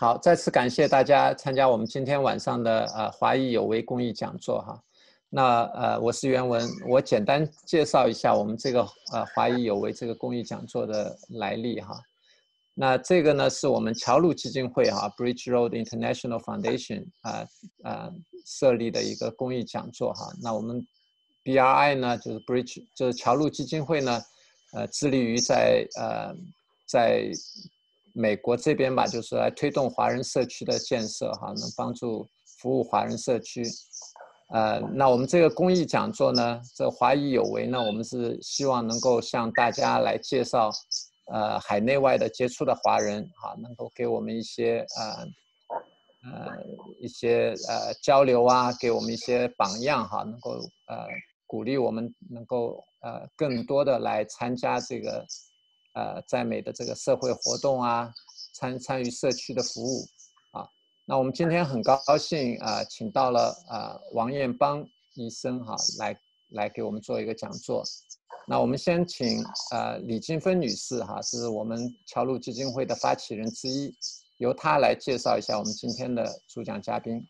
好，再次感谢大家参加我们今天晚上的华裔有为公益讲座哈。那我是袁文，我简单介绍一下我们这个华裔有为这个公益讲座的来历哈。那这个呢是我们侨路基金会哈 Bridge Road International Foundation 设立的一个公益讲座哈。那我们 BRI 呢就是 Bridge 就是侨路基金会呢致力于在美国这边吧，就是来推动华人社区的建设哈，能帮助服务华人社区。那我们这个公益讲座呢，这华裔有为呢，我们是希望能够向大家来介绍海内外的杰出的华人哈，能够给我们一些交流啊，给我们一些榜样哈，能够鼓励我们能够更多的来参加这个在美的这个社会活动啊，参与社区的服务啊。那我们今天很高兴请到了王彦邦医生哈来给我们做一个讲座。那我们先请李金芬女士哈，是我们侨路基金会的发起人之一，由她来介绍一下我们今天的主讲嘉宾。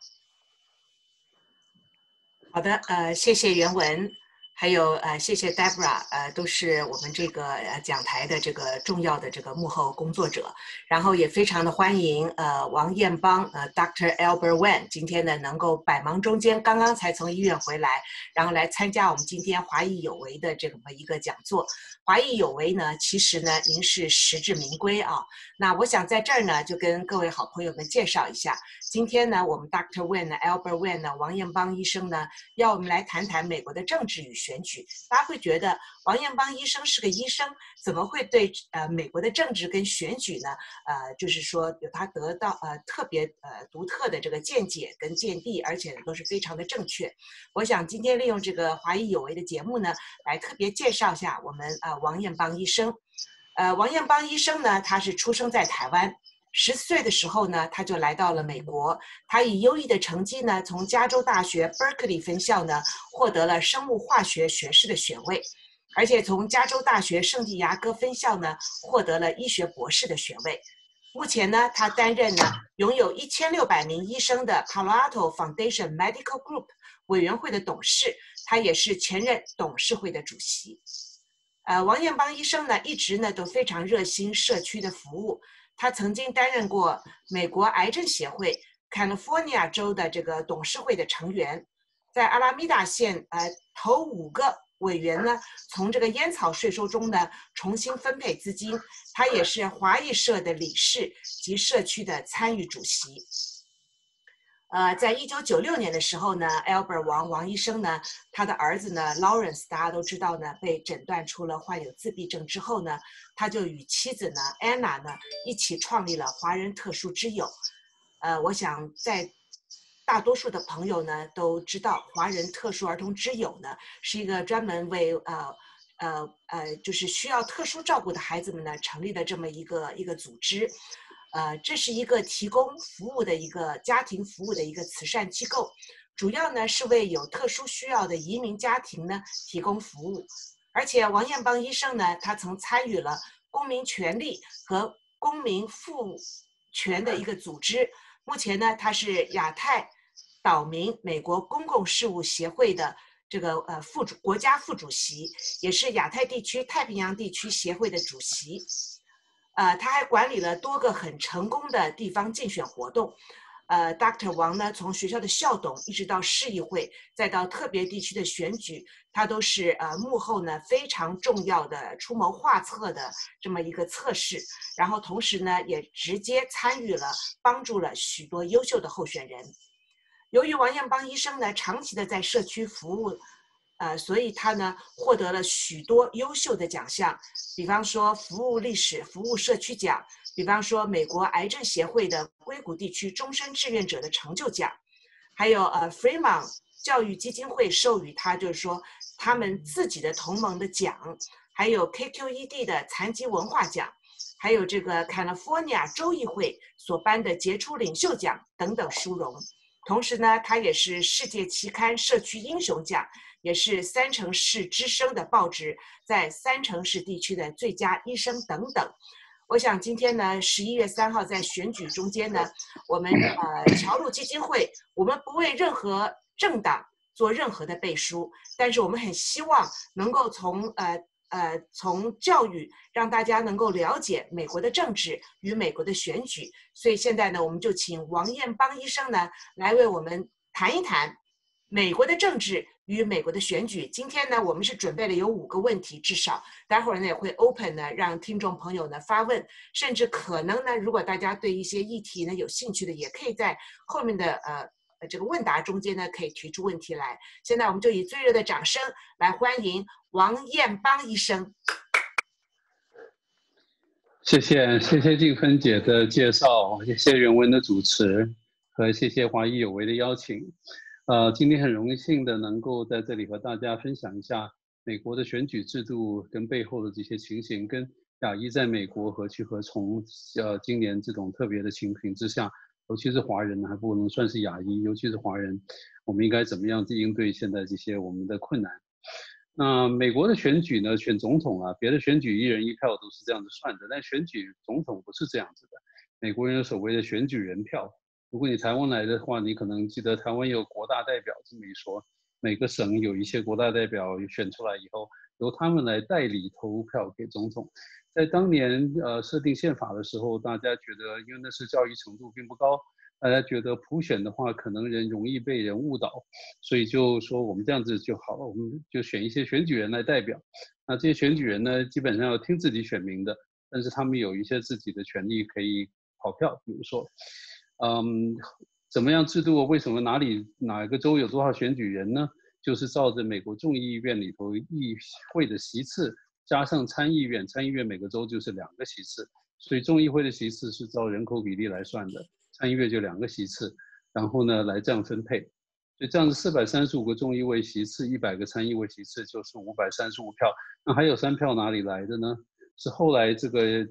好的，谢谢袁文，还有谢谢 Deborah， 都是我们这个讲台的这个重要的这个幕后工作者，然后也非常的欢迎王彦邦Dr. Albert Wen 今天呢能够百忙中间刚刚才从医院回来，然后来参加我们今天华裔有为的这么一个讲座。华裔有为呢，其实呢您是实至名归啊。那我想在这儿呢就跟各位好朋友们介绍一下，今天呢我们 Dr. Wen 呢 Albert Wen 呢王彦邦医生呢要我们来谈谈美国的政治与选举。大家会觉得王彦邦医生是个医生，怎么会对美国的政治跟选举呢就是说有他得到特别独特的这个见解跟见地，而且都是非常的正确。我想今天利用这个华裔有为的节目呢，来特别介绍一下我们王彦邦医生。王彦邦医生呢，他是出生在台湾，14岁的时候呢，他就来到了美国。他以优异的成绩呢，从加州大学 Berkeley 分校呢，获得了生物化学学士的学位，而且从加州大学圣地亚哥分校呢，获得了医学博士的学位。目前呢，他担任呢拥有1600名医生的 Palo Alto Foundation Medical Group 委员会的董事，他也是前任董事会的主席。王彦邦医生呢，一直呢都非常热心社区的服务。他曾经担任过美国癌症协会 California 州的这个董事会的成员，在阿拉米达县头5个委员呢，从这个烟草税收中呢重新分配资金。他也是华裔社的理事及社区的参与主席。在1996年的时候呢 ，Albert 王医生呢，他的儿子呢 Lawrence 大家都知道呢，被诊断出了患有自闭症之后呢，他就与妻子呢 Anna 呢一起创立了华人特殊之友。我想在大多数的朋友呢都知道，华人特殊儿童之友呢是一个专门为就是需要特殊照顾的孩子们呢成立的这么一个组织。这是一个提供服务的一个家庭服务的一个慈善机构，主要呢是为有特殊需要的移民家庭呢提供服务。而且王彦邦医生呢，他曾参与了公民权利和公民赋权的一个组织。目前呢，他是亚太岛民美国公共事务协会的这个国家副主席，也是亚太地区太平洋地区协会的主席。他还管理了多个很成功的地方竞选活动。Dr. 王呢，从学校的校董一直到市议会，再到特别地区的选举，他都是幕后呢非常重要的出谋划策的这么一个策士。然后同时呢，也直接参与了帮助了许多优秀的候选人。由于王彦邦医生呢长期的在社区服务，所以他呢获得了许多优秀的奖项，比方说服务历史服务社区奖，比方说美国癌症协会的硅谷地区终身志愿者的成就奖，还有Fremont 教育基金会授予他就是说他们自己的同盟的奖，还有 KQED 的残疾文化奖，还有这个 California 州议会所颁的杰出领袖奖等等殊荣。同时呢，他也是世界期刊社区英雄奖，也是3城市之声的报纸在3城市地区的最佳医生等等。 我想今天呢，11月3号在选举中间呢，我们侨路基金会，我们不为任何政党做任何的背书，但是我们很希望能够从教育让大家能够了解美国的政治与美国的选举。所以现在呢，我们就请王彦邦医生呢来为我们谈一谈美国的政治与美国的选举。今天呢，我们是准备了有5个问题，至少待会儿呢也会 open 呢，让听众朋友呢发问，甚至可能呢，如果大家对一些议题呢有兴趣的，也可以在后面的这个问答中间呢可以提出问题来。现在我们就以最热的掌声来欢迎王彦邦医生。 谢谢静芬姐的介绍，谢谢人文的主持，和谢谢华裔有为的邀请。今天很荣幸的能够在这里和大家分享一下美国的选举制度跟背后的这些情形，跟亚裔在美国何去何从。今年这种特别的情形之下，尤其是华人还不能算是亚裔，尤其是华人，我们应该怎么样去应对现在这些我们的困难？那美国的选举呢，选总统啊，别的选举1人1票都是这样子算的，但选举总统不是这样子的。美国人有所谓的选举人票。如果你台湾来的话，你可能记得台湾有国大代表这么一说，每个省有一些国大代表选出来以后，由他们来代理投票给总统。在当年设定宪法的时候，大家觉得因为那是教育程度并不高，大家觉得普选的话可能容易被人误导，所以就说我们这样子就好了，我们就选一些选举人来代表。那这些选举人呢，基本上要听自己选民的，但是他们有一些自己的权利可以跑票，比如说怎么样制度？为什么哪个州有多少选举人呢？就是照着美国众议院里头议会的席次加上参议院，参议院每个州就是2个席次，所以众议会的席次是照人口比例来算的，参议院就2个席次，然后呢来这样分配。所以这样子435个众议位席次，100个参议位席次，就是535票。那还有3票哪里来的呢？是后来这个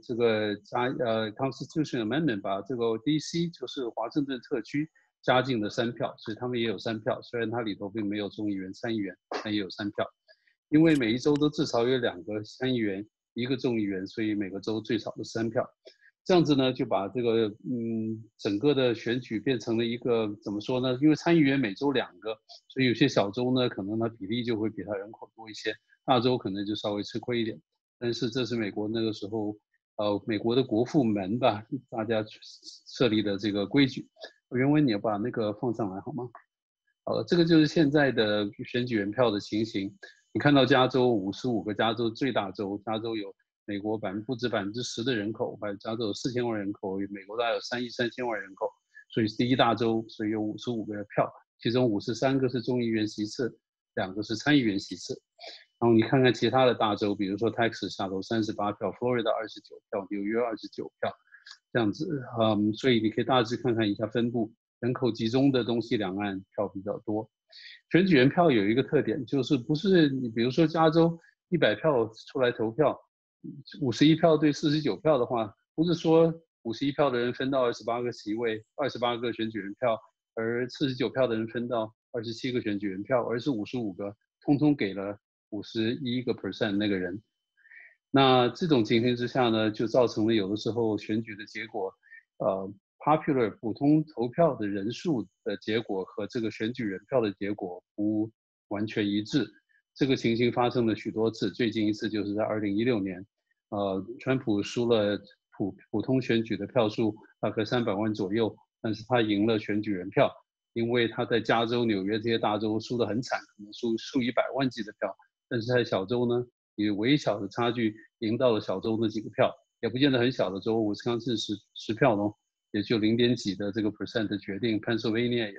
Constitution Amendment 把这个 DC 就是华盛顿特区加进了3票，所以他们也有3票。虽然它里头并没有众议员、参议员，但也有3票。因为每一州都至少有2个参议员、1个众议员，所以每个州最少的3票。这样子呢，就把这个整个的选举变成了一个怎么说呢？因为参议员每州2个，所以有些小州呢，可能它比例就会比它人口多一些，大州可能就稍微吃亏一点。但是这是美国那个时候，美国的国父们吧，大家设立的这个规矩。原文你要把那个放上来好吗？这个就是现在的选举人票的情形。你看到加州55个加州最大州，加州有美国不止10%的人口，加州有4000万人口，美国大概有3亿3千万人口，所以是第1大州，所以有55个票，其中53个是众议员席次，2个是参议员席次。然后你看看其他的大州，比如说 Texas 下头38票 ，Florida 29票，纽约29票，这样子，所以你可以大致看看一下分布，人口集中的东西两岸票比较多。选举人票有一个特点，就是不是你比如说加州100票出来投票，51票对49票的话，不是说51票的人分到28个席位，28个选举人票，而49票的人分到27个选举人票，而是55个通通给了51% 那个人。那这种情形之下呢，就造成了有的时候选举的结果，popular 普通投票的人数的结果和这个选举人票的结果不完全一致。这个情形发生了许多次，最近一次就是在2016年，川普输了普通选举的票数大概300万左右，但是他赢了选举人票，因为他在加州、纽约这些大州输得很惨，可能输100万计的票，但是在小州呢，以微小的差距赢到了小州那几个票，也不见得很小的州，威斯康星10票咯，也就0.几的这个 percent 的决定 ，Pennsylvania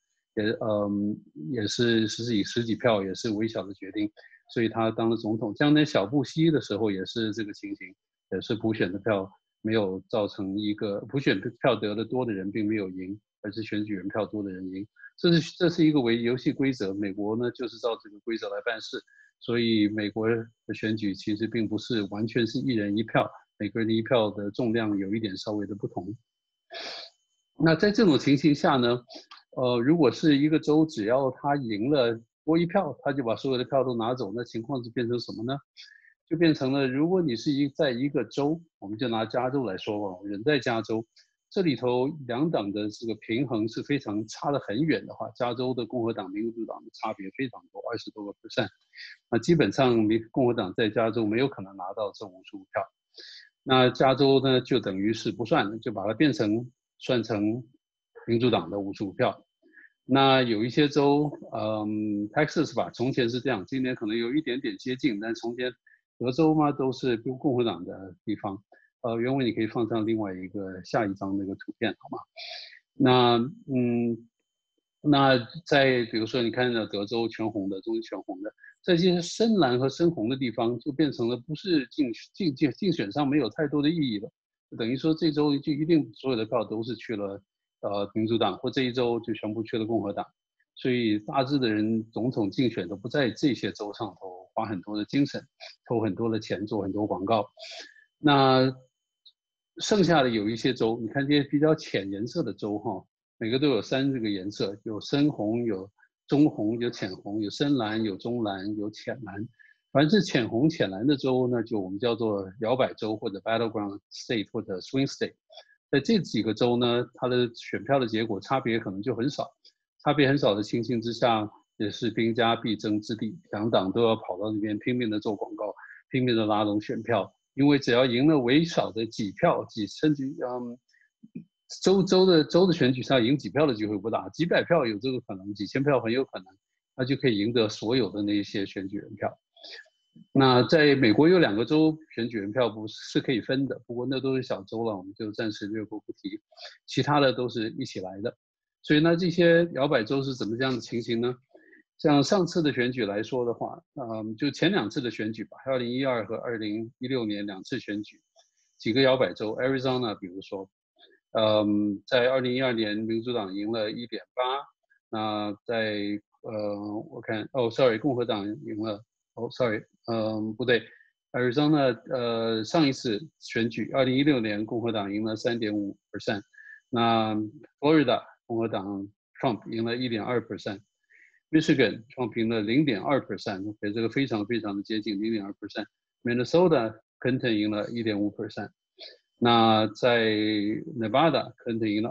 也是以10几票，也是微小的决定，所以他当了总统。将来小布希的时候也是这个情形，也是普选的票没有造成一个普选票得的多的人并没有赢，而是选举人票多的人赢。这是一个游戏规则，美国呢就是照这个规则来办事，所以美国的选举其实并不是完全是1人1票，每个人的1票的重量有一点稍微的不同。那在这种情形下呢，如果是一个州只要他赢了多1票，他就把所有的票都拿走，那情况就变成什么呢？ 就变成了，如果你是在一个州，我们就拿加州来说吧，人在加州，这里头两党的这个平衡是非常差得很远的话，加州的共和党、民主党的差别非常多，20多个%，那基本上共和党在加州没有可能拿到这55票，那加州呢就等于是不算，就把它算成民主党的55票。那有一些州，Texas 吧，从前是这样，今年可能有一点点接近，但从前德州嘛都是共和党的地方。原文你可以放上另外一个下一张那个图片，好吗？那在比如说你看到德州全红的，中间全红的，在这些深蓝和深红的地方，就变成了不是竞选上没有太多的意义了，等于说这州就一定所有的票都是去了民主党，或这一州就全部去了共和党，所以大致的人总统竞选都不在这些州上头花很多的精神，投很多的钱，做很多广告。那剩下的有一些州，你看这些比较浅颜色的州哈，每个都有3个颜色，有深红、有中红、有浅红，有深蓝、有中蓝、有浅蓝。凡是浅红、浅蓝的州呢，就我们叫做摇摆州或者 battleground state 或者 swing state。在这几个州呢，它的选票的结果差别可能就很少。差别很少的情形之下，也是兵家必争之地，两党都要跑到那边拼命的做广告，拼命的拉拢选票。因为只要赢了微少的几票，甚至州的选举上赢几票的机会不大，几百票有这个可能，几千票很有可能，那就可以赢得所有的那些选举人票。那在美国有2个州选举人票不是可以分的，不过那都是小州了，我们就暂时略过不提，其他的都是一起来的。所以呢，这些摇摆州是怎么这样的情形呢？像上次的选举来说的话，就前2次的选举吧，2012和2016年2次选举，几个摇摆州 ，Arizona 比如说，在2012年民主党赢了1.8，那在我看共和党赢了不对 ，Arizona 上一次选举2016年共和党赢了3.5%，那 Florida 共和党 Trump 赢了1.2%。Michigan 创平了0.2%，这个非常非常的接近0.2%。Minnesota Clinton 赢了1.5%。那在 Nevada Clinton 赢了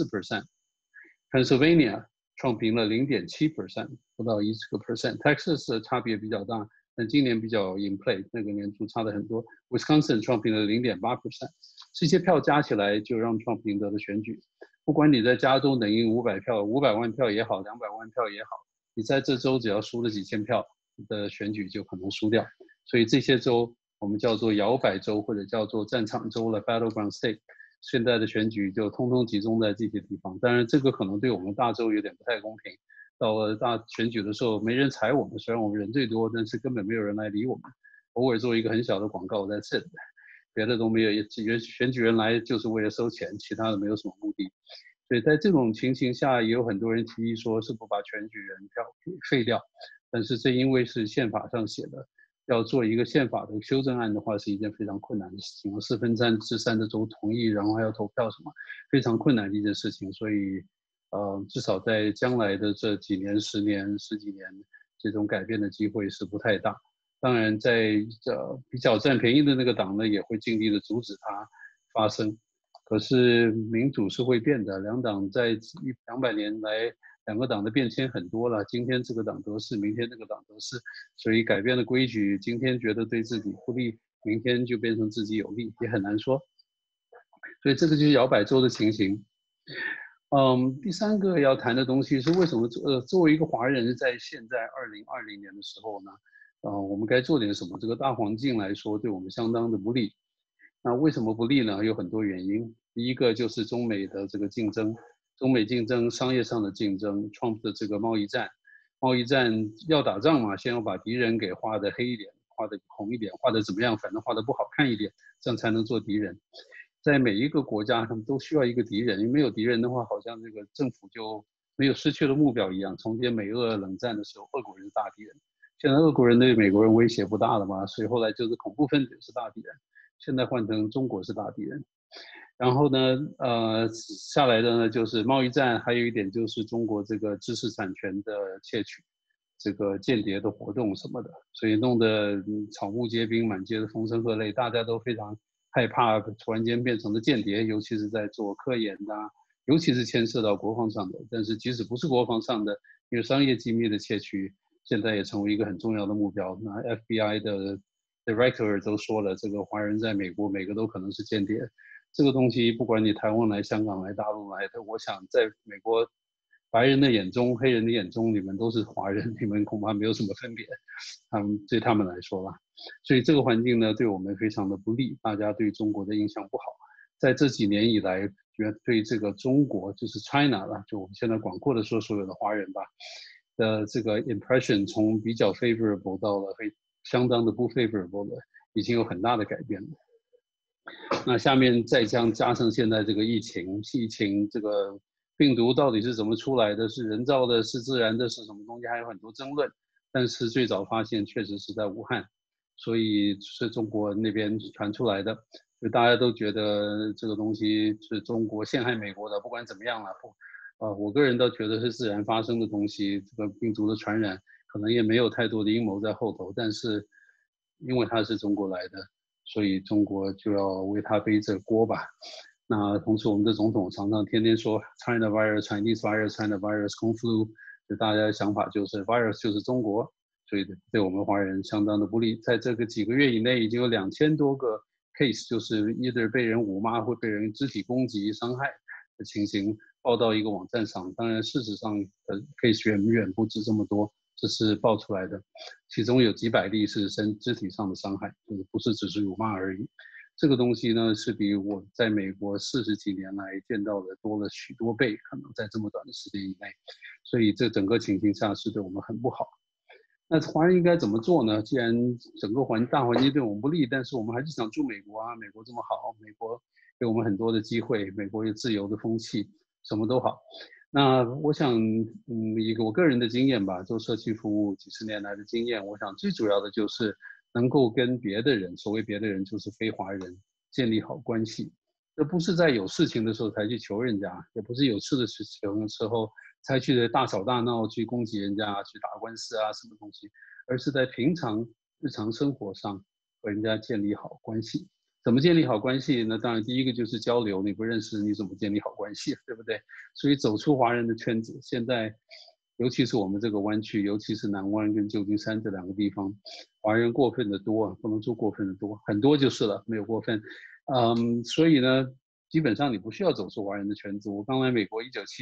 2.4%。Pennsylvania 创平了0.7%，不到1%。Texas 的差别比较大，但今年比较 in play， 那个年初差的很多。Wisconsin 创平了0.8%，这些票加起来就让创平得了选举。不管你在加州能赢500票、500万票也好，200万票也好。你在这州只要输了几千票的选举就可能输掉，所以这些州我们叫做摇摆州或者叫做战场州了 （battleground state）。现在的选举就通通集中在这些地方，当然这个可能对我们大州有点不太公平。到了大选举的时候，没人踩我们，虽然我们人最多，但是根本没有人来理我们。偶尔做一个很小的广告在这，别的都没有。选举人来就是为了收钱，其他的没有什么目的。所以在这种情形下，也有很多人提议说，是不把选举人票给废掉？但是这因为是宪法上写的，要做一个宪法的修正案的话，是一件非常困难的事情。3/4的州同意，然后还要投票什么，非常困难的一件事情。所以，至少在将来的这几年、10年、10几年，这种改变的机会是不太大。当然，在比较占便宜的那个党呢，也会尽力的阻止它发生。可是民主是会变的，两党在200年来，2个党的变迁很多了。今天这个党得势，明天那个党得势，所以改变的规矩，今天觉得对自己不利，明天就变成自己有利，也很难说。所以这个就是摇摆州的情形。第3个要谈的东西是为什么作为一个华人，在现在2020年的时候呢，我们该做点什么？这个大环境来说，对我们相当的不利。那为什么不利呢？有很多原因。第一个就是中美的这个竞争，中美竞争，商业上的竞争 ，Trump 的这个贸易战，贸易战要打仗嘛，先要把敌人给画的黑一点，画的红一点，画的怎么样，反正画的不好看一点，这样才能做敌人。在每一个国家，他们都需要一个敌人，因为没有敌人的话，好像这个政府就没有失去了目标一样。从前美俄冷战的时候，俄国人是大敌人，现在俄国人对美国人威胁不大了嘛，所以后来就是恐怖分子是大敌人。现在换成中国是大敌人，然后呢，下来的呢就是贸易战，还有一点就是中国这个知识产权的窃取， 这个间谍的活动什么的，所以弄得草木皆兵，满街的风声鹤唳，大家都非常害怕突然间变成了间谍，尤其是在做科研的，尤其是牵涉到国防上的。但是即使不是国防上的，因为商业机密的窃取，现在也成为一个很重要的目标。那 FBI 的 Director 都说了，这个华人在美国每个都可能是间谍。这个东西不管你台湾来、香港来、大陆来的，我想在美国白人的眼中、黑人的眼中，你们都是华人，你们恐怕没有什么分别。对他们来说吧，所以这个环境呢，对我们非常的不利，大家对中国的印象不好。在这几年以来，对这个中国就是 China 了，就我们现在广阔的说所有的华人吧的这个 impression 从比较 favorable 到了相当的不 favorable 的，已经有很大的改变了。那下面再加上现在这个疫情这个病毒到底是怎么出来的？是人造的？是自然的？是什么东西？还有很多争论。但是最早发现确实是在武汉，所以是中国那边传出来的。就大家都觉得这个东西是中国陷害美国的，不管怎么样了，我个人倒觉得是自然发生的东西。这个病毒的传染可能也没有太多的阴谋在后头，但是因为它是中国来的，所以中国就要为它背这锅吧。那同时，我们的总统常常天天说 China virus, Chinese virus, China virus, Kung Flu， 就大家的想法就是 virus 就是中国，所以对我们华人相当的不利。在这个几个月以内，已经有2000多个 case， 就是 either 被人辱骂或被人肢体攻击伤害的情形报到一个网站上。当然，事实上的 case 远远不止这么多，这是报出来的，其中有几百例是肢体上的伤害，就是不是只是辱骂而已。这个东西呢，是比我在美国40几年来见到的多了许多倍，可能在这么短的时间以内，所以这整个情形下是对我们很不好。那华人应该怎么做呢？既然整个大环境对我们不利，但是我们还是想住美国啊，美国这么好，美国给我们很多的机会，美国有自由的风气，什么都好。那我想，一个我个人的经验吧，做社区服务几十年来的经验，我想最主要的就是能够跟别的人，所谓别的人就是非华人，建立好关系。这不是在有事情的时候才去求人家，也不是有事的时候才去大吵大闹，去攻击人家，去打官司啊，什么东西，而是在平常日常生活上和人家建立好关系。怎么建立好关系？那当然第一个就是交流，你不认识你怎么建立好关系，对不对？所以走出华人的圈子，现在尤其是我们这个湾区，尤其是南湾跟旧金山这2个地方，华人过分的多，不能说过分的多，很多就是了，没有过分。所以呢，基本上你不需要走出华人的圈子。我刚来美国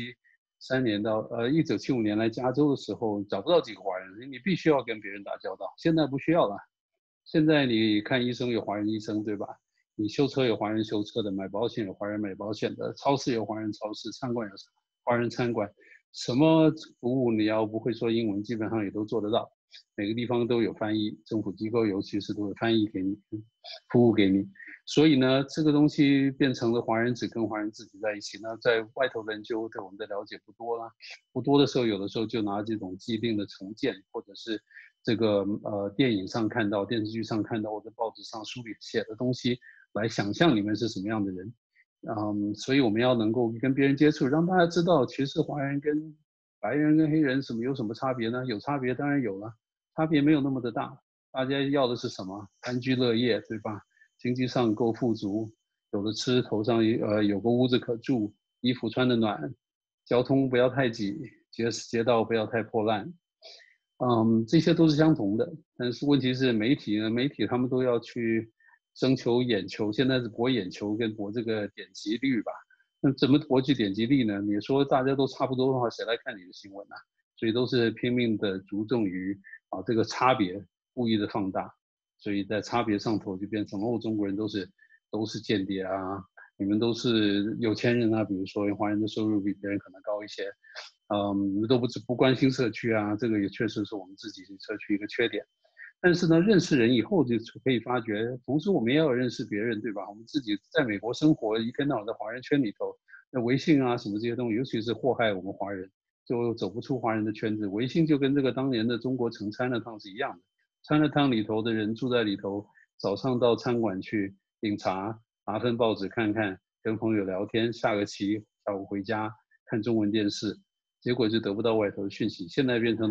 1973年到1975年来加州的时候，找不到几个华人，你必须要跟别人打交道。现在不需要了，现在你看医生有华人医生，对吧？你修车有华人修车的，买保险有华人买保险的，超市有华人超市，餐馆有华人餐馆，什么服务你要不会说英文，基本上也都做得到。每个地方都有翻译，政府机构尤其是都有翻译给你，服务给你。所以呢，这个东西变成了华人只跟华人自己在一起。那在外头的人就对我们的了解不多了，不多的时候，有的时候就拿这种既定的成见，或者是这个电影上看到、电视剧上看到或者报纸上书里写的东西来想象你们是什么样的人。所以我们要能够跟别人接触，让大家知道，其实华人跟白人跟黑人有什么差别呢？有差别，当然有了，差别没有那么的大。大家要的是什么？安居乐业，对吧？经济上够富足，有的吃，头上有个屋子可住，衣服穿得暖，交通不要太挤，街道不要太破烂。这些都是相同的。但是问题是媒体呢？媒体他们都要去征求眼球，现在是博眼球跟博这个点击率吧。那怎么博取点击率呢？你说大家都差不多的话，谁来看你的新闻啊？所以都是拼命的着重于这个差别，故意的放大。所以在差别上头就变成中国人都是间谍啊，你们都是有钱人啊，比如说华人的收入比别人可能高一些，你们都不关心社区啊，这个也确实是我们自己社区一个缺点。但是呢，认识人以后就可以发觉，同时我们也要认识别人，对吧？我们自己在美国生活，一天到晚在华人圈里头，那微信啊什么这些东西，尤其是祸害我们华人，就走不出华人的圈子。微信就跟这个当年的中国城Chinatown是一样的。Chinatown里头的人住在里头，早上到餐馆去饮茶，拿份报纸看看，跟朋友聊天，下个棋，下午回家看中文电视，结果就得不到外头的讯息。现在变成了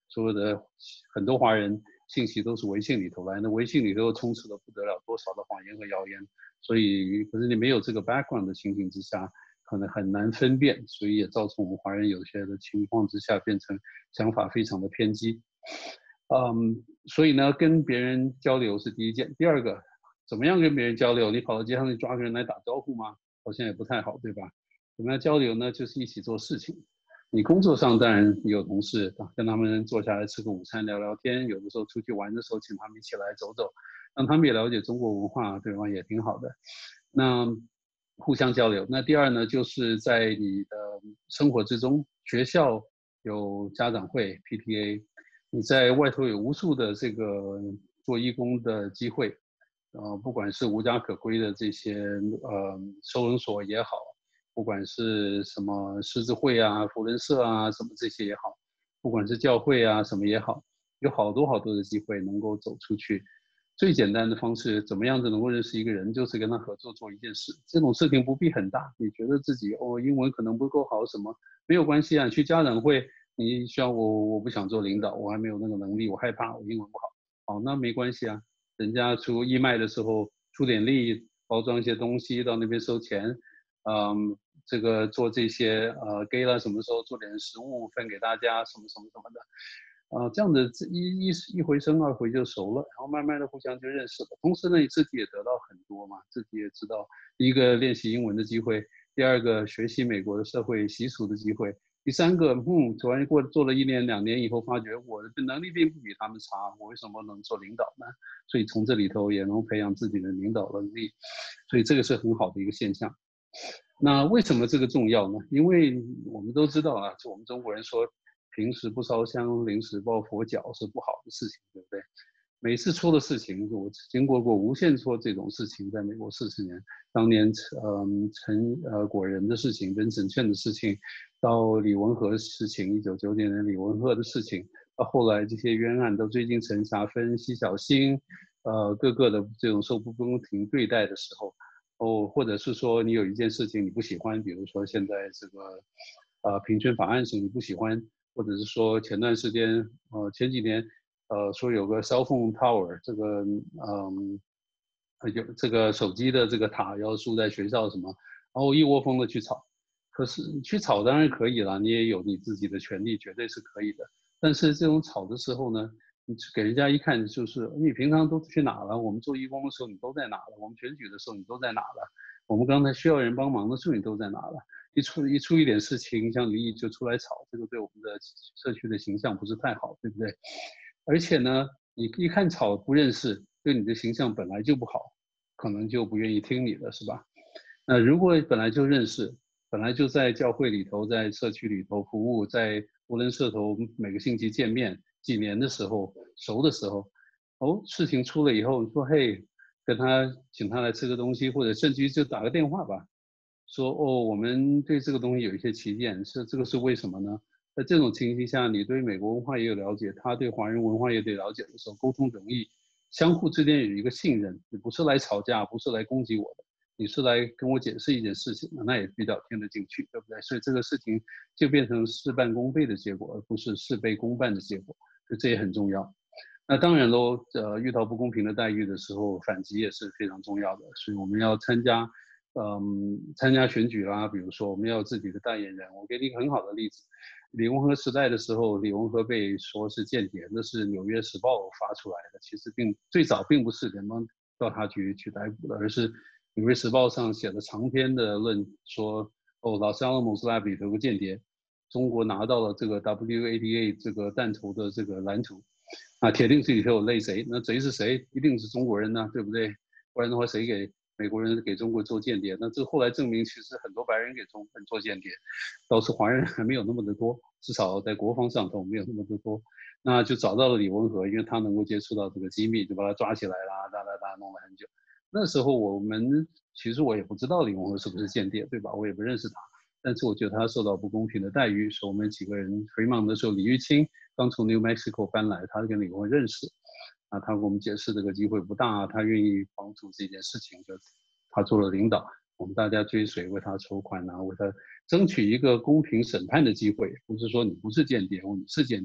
所有的很多华人信息都是微信里头来，那微信里头充斥了不得了多少的谎言和谣言，所以可是你没有这个 background 的情形之下，可能很难分辨，所以也造成我们华人有些的情况之下变成想法非常的偏激。所以呢，跟别人交流是第一件。第二个，怎么样跟别人交流？你跑到街上去抓个人来打招呼吗？好像也不太好，对吧？怎么样交流呢？就是一起做事情。你工作上当然有同事，跟他们坐下来吃个午餐聊聊天，有的时候出去玩的时候请他们一起来走走，让他们也了解中国文化，对吧？也挺好的。那互相交流。那第二呢，就是在你的生活之中，学校有家长会 PTA， 你在外头有无数的这个做义工的机会，不管是无家可归的这些收容所也好，不管是什么狮子会啊、福伦社啊什么这些也好，不管是教会啊什么也好，有好多好多的机会能够走出去。最简单的方式，怎么样子能够认识一个人，就是跟他合作做一件事。这种事情不必很大，你觉得自己英文可能不够好什么，没有关系啊。去家长会，你像我不想做领导，我还没有那个能力，我害怕，我英文不好。好，那没关系啊。人家出义卖的时候出点力，包装一些东西到那边收钱，这个做这些给了什么时候做点食物分给大家什么什么什么的。这样的一回生二回就熟了，然后慢慢的互相就认识了。同时呢，你自己也得到很多嘛，自己也知道一个练习英文的机会，第二个学习美国的社会习俗的机会，第三个，突然做了1年2年以后，发觉我的能力并不比他们差，我为什么能做领导呢？所以从这里头也能培养自己的领导能力，所以这个是很好的一个现象。那为什么这个重要呢？因为我们都知道啊，就我们中国人说，平时不烧香，临时抱佛脚是不好的事情，对不对？每次出的事情，我经过过无限错这种事情，在美国40年，当年陈果仁的事情，人整劝的事情，到李文和的事情，1990年李文和的事情，到后来这些冤案都追进陈霞芬、奚小星，各个的这种受不公平对待的时候，或者是说你有一件事情你不喜欢，比如说现在这个平权法案是你不喜欢，或者是说前段时间前几年说有个 cell phone tower 这个有这个手机的这个塔要竖在学校什么，然后一窝蜂的去吵。可是去吵当然可以了，你也有你自己的权利，绝对是可以的。但是这种吵的时候呢，你给人家一看就是你平常都去哪了？我们做义工的时候你都在哪了？我们选举的时候你都在哪了？我们刚才需要人帮忙的时候你都在哪了？一出一点事情，像离异就出来吵，这个对我们的社区的形象不是太好，对不对？而且呢，你一看吵不认识，对你的形象本来就不好，可能就不愿意听你的，是吧？那如果本来就认识，本来就在教会里头，在社区里头服务，在无人社头每个星期见面，几年的时候熟的时候，事情出了以后，你说嘿，请他来吃个东西，或者甚至于就打个电话吧，说我们对这个东西有一些歧见，这个是为什么呢？在这种情形下，你对美国文化也有了解，他对华人文化也得了解的时候，沟通容易，相互之间有一个信任，你不是来吵架，不是来攻击我的，你是来跟我解释一件事情，那也比较听得进去，对不对？所以这个事情就变成事半功倍的结果，而不是事倍功半的结果，所以这也很重要。那当然喽，遇到不公平的待遇的时候，反击也是非常重要的，所以我们要参加选举啦，比如说我们要有自己的代言人。我给你一个很好的例子，李文和时代的时候，李文和被说是间谍，那是《纽约时报》发出来的，其实最早并不是联邦调查局去逮捕的，而是《纽约时报》上写了长篇的论说，老斯阿拉姆斯 lab 里头有个间谍，中国拿到了这个 WADA 这个弹头的这个蓝图，铁定是里头有内贼，那贼是谁？一定是中国人呢，对不对？不然的话，谁给美国人给中国做间谍？那这后来证明，其实很多白人给中国人做间谍，倒是华人还没有那么的多，至少在国防上头没有那么的多。那就找到了李文和，因为他能够接触到这个机密，就把他抓起来啦，弄了很久。那时候其实我也不知道李文和是不是间谍，对吧？我也不认识他，但是我觉得他受到不公平的待遇。所以我们几个人Fremont的时候，李玉清刚从 New Mexico 搬来，他跟李文和认识。他给我们解释这个机会不大，他愿意帮助这件事情，就他做了领导，我们大家追随，为他筹款为他争取一个公平审判的机会，不是说你不是间谍，你是间谍，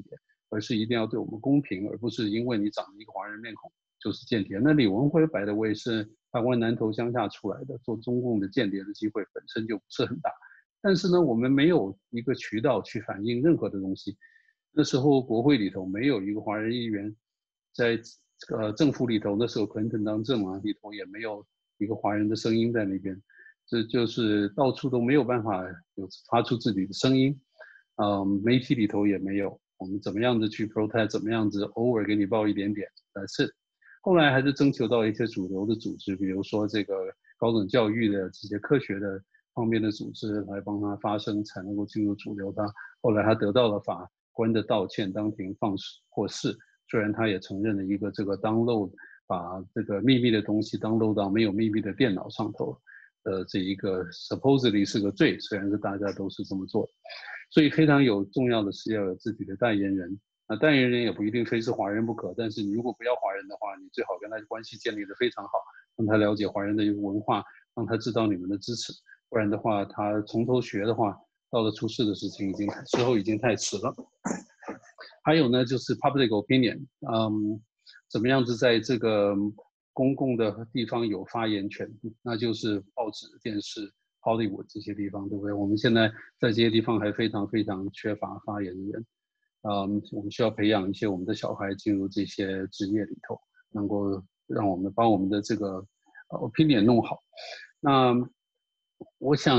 而是一定要对我们公平，而不是因为你长了一个华人面孔就是间谍。那李文辉白的位是台湾南投乡下出来的，做中共的间谍的机会本身就不是很大。但是呢，我们没有一个渠道去反映任何的东西。那时候国会里头没有一个华人议员，在政府里头，那时候克林顿当政嘛，里头也没有一个华人的声音在那边，这就是到处都没有办法有发出自己的声音，媒体里头也没有，我们怎么样子去 protest， 怎么样子偶尔给你报一点点，是。后来还是征求到一些主流的组织，比如说这个高等教育的这些科学的方面的组织来帮他发声，才能够进入主流。后来他得到了法官的道歉，当庭获释。虽然他也承认了一个这个 download 把这个秘密的东西 download 到没有秘密的电脑上头的这一个 supposedly 是个罪，虽然是大家都是这么做的。所以非常重要的是要有自己的代言人。代言人也不一定非是华人不可，但是你如果不要华人的话，你最好跟他关系建立得非常好，让他了解华人的一个文化，让他知道你们的支持。不然的话，他从头学的话，到了出事的事情时候已经太迟了。还有呢，就是 public opinion， 怎么样子在这个公共的地方有发言权，那就是报纸、电视、Hollywood 这些地方，对不对？我们现在在这些地方还非常非常缺乏发言的人。我们需要培养一些我们的小孩进入这些职业里头，能够让我们把我们的这个opinion 弄好。那我想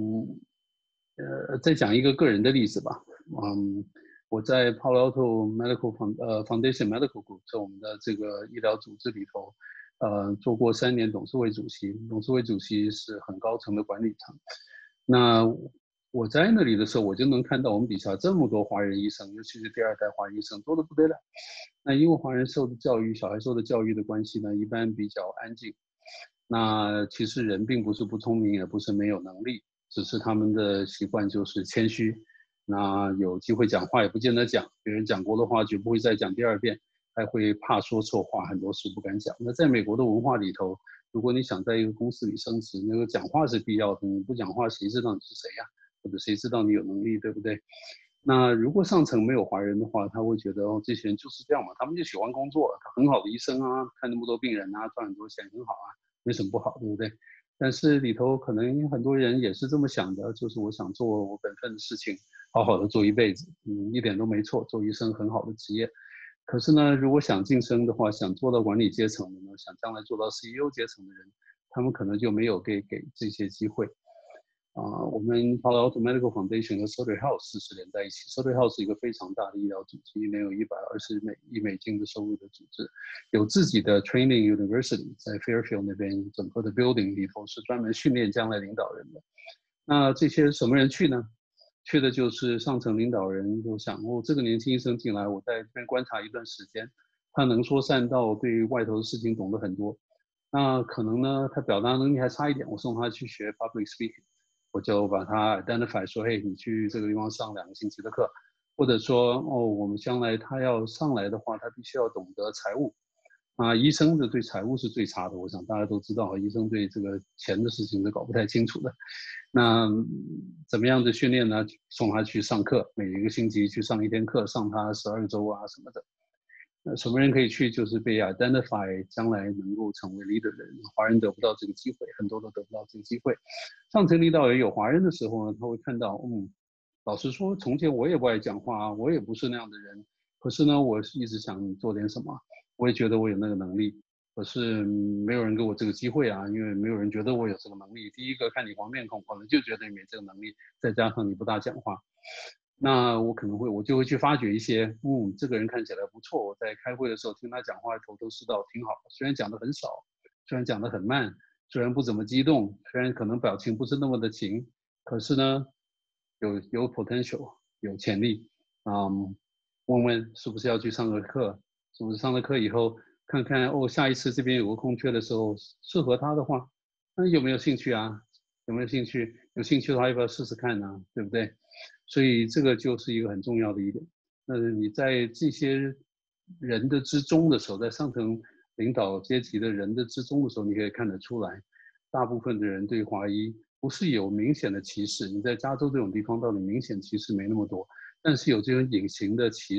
再讲一个个人的例子吧。我在 Palo Alto Medical Foundation Medical Group 在我们的这个医疗组织里头，做过3年董事会主席。董事会主席是很高层的管理层。那我在那里的时候，我就能看到我们底下这么多华人医生，尤其是第2代华人医生，多得不得了。那因为华人受的教育，小孩受的教育的关系呢，一般比较安静。那其实人并不是不聪明，也不是没有能力，只是他们的习惯就是谦虚。那有机会讲话也不见得讲，别人讲过的话绝不会再讲第2遍，还会怕说错话，很多事不敢讲。那在美国的文化里头，如果你想在一个公司里升职，那个讲话是必要的，你不讲话谁知道你是谁呀？或者谁知道你有能力，对不对？那如果上层没有华人的话，他会觉得这些人就是这样嘛，他们就喜欢工作，他很好的医生啊，看那么多病人啊，赚很多钱很好啊，没什么不好，对不对？但是里头可能很多人也是这么想的，就是我想做我本分的事情，好好的做一辈子，一点都没错，做医生很好的职业。可是呢，如果想晋升的话，想做到管理阶层的呢，想将来做到 CEO 阶层的人，他们可能就没有给这些机会。我们 Palo Alto Medical Foundation 和 Sutter Health 是连在一起。Sutter Health 是一个非常大的医疗组织，一年有120亿美金的收入的组织，有自己的 Training University 在 Fairfield 那边整个的 building 里头是专门训练将来领导人的。那这些什么人去呢？去的就是上层领导人，就想这个年轻医生进来，我在这边观察一段时间，他能说善道，对外头的事情懂得很多。那可能呢，他表达能力还差一点，我送他去学 public speaking。我就把他 identify 说，嘿，你去这个地方上2个星期的课，或者说，我们将来他要上来的话，他必须要懂得财务。医生的对财务是最差的，我想大家都知道，医生对这个钱的事情是搞不太清楚的。那怎么样的训练呢？送他去上课，每一个星期去上1天课，上他12周啊什么的。那什么人可以去？就是被 identify 将来能够成为 leader 的人。华人得不到这个机会，很多都得不到这个机会。上层领导人有华人的时候呢，他会看到，老实说，从前我也不爱讲话，我也不是那样的人。可是呢，我一直想做点什么，我也觉得我有那个能力。可是没有人给我这个机会啊，因为没有人觉得我有这个能力。第一个看你黄面孔，可能就觉得你没这个能力，再加上你不大讲话。那我就会去发掘一些，这个人看起来不错，我在开会的时候听他讲话头头是道，挺好。虽然讲的很少，虽然讲的很慢，虽然不怎么激动，虽然可能表情不是那么的勤，可是呢，有 potential， 有潜力。问问是不是要去上个课，是不是上了课以后看看下一次这边有个空缺的时候适合他的话，那有没有兴趣啊？有没有兴趣？有兴趣的话要不要试试看呢？对不对？所以这个就是一个很重要的一点。那你在这些人的之中的时候，在上层领导阶级的人的之中的时候，你可以看得出来，大部分的人对华裔不是有明显的歧视。你在加州这种地方，到底明显歧视没那么多，但是有这种隐形的歧视。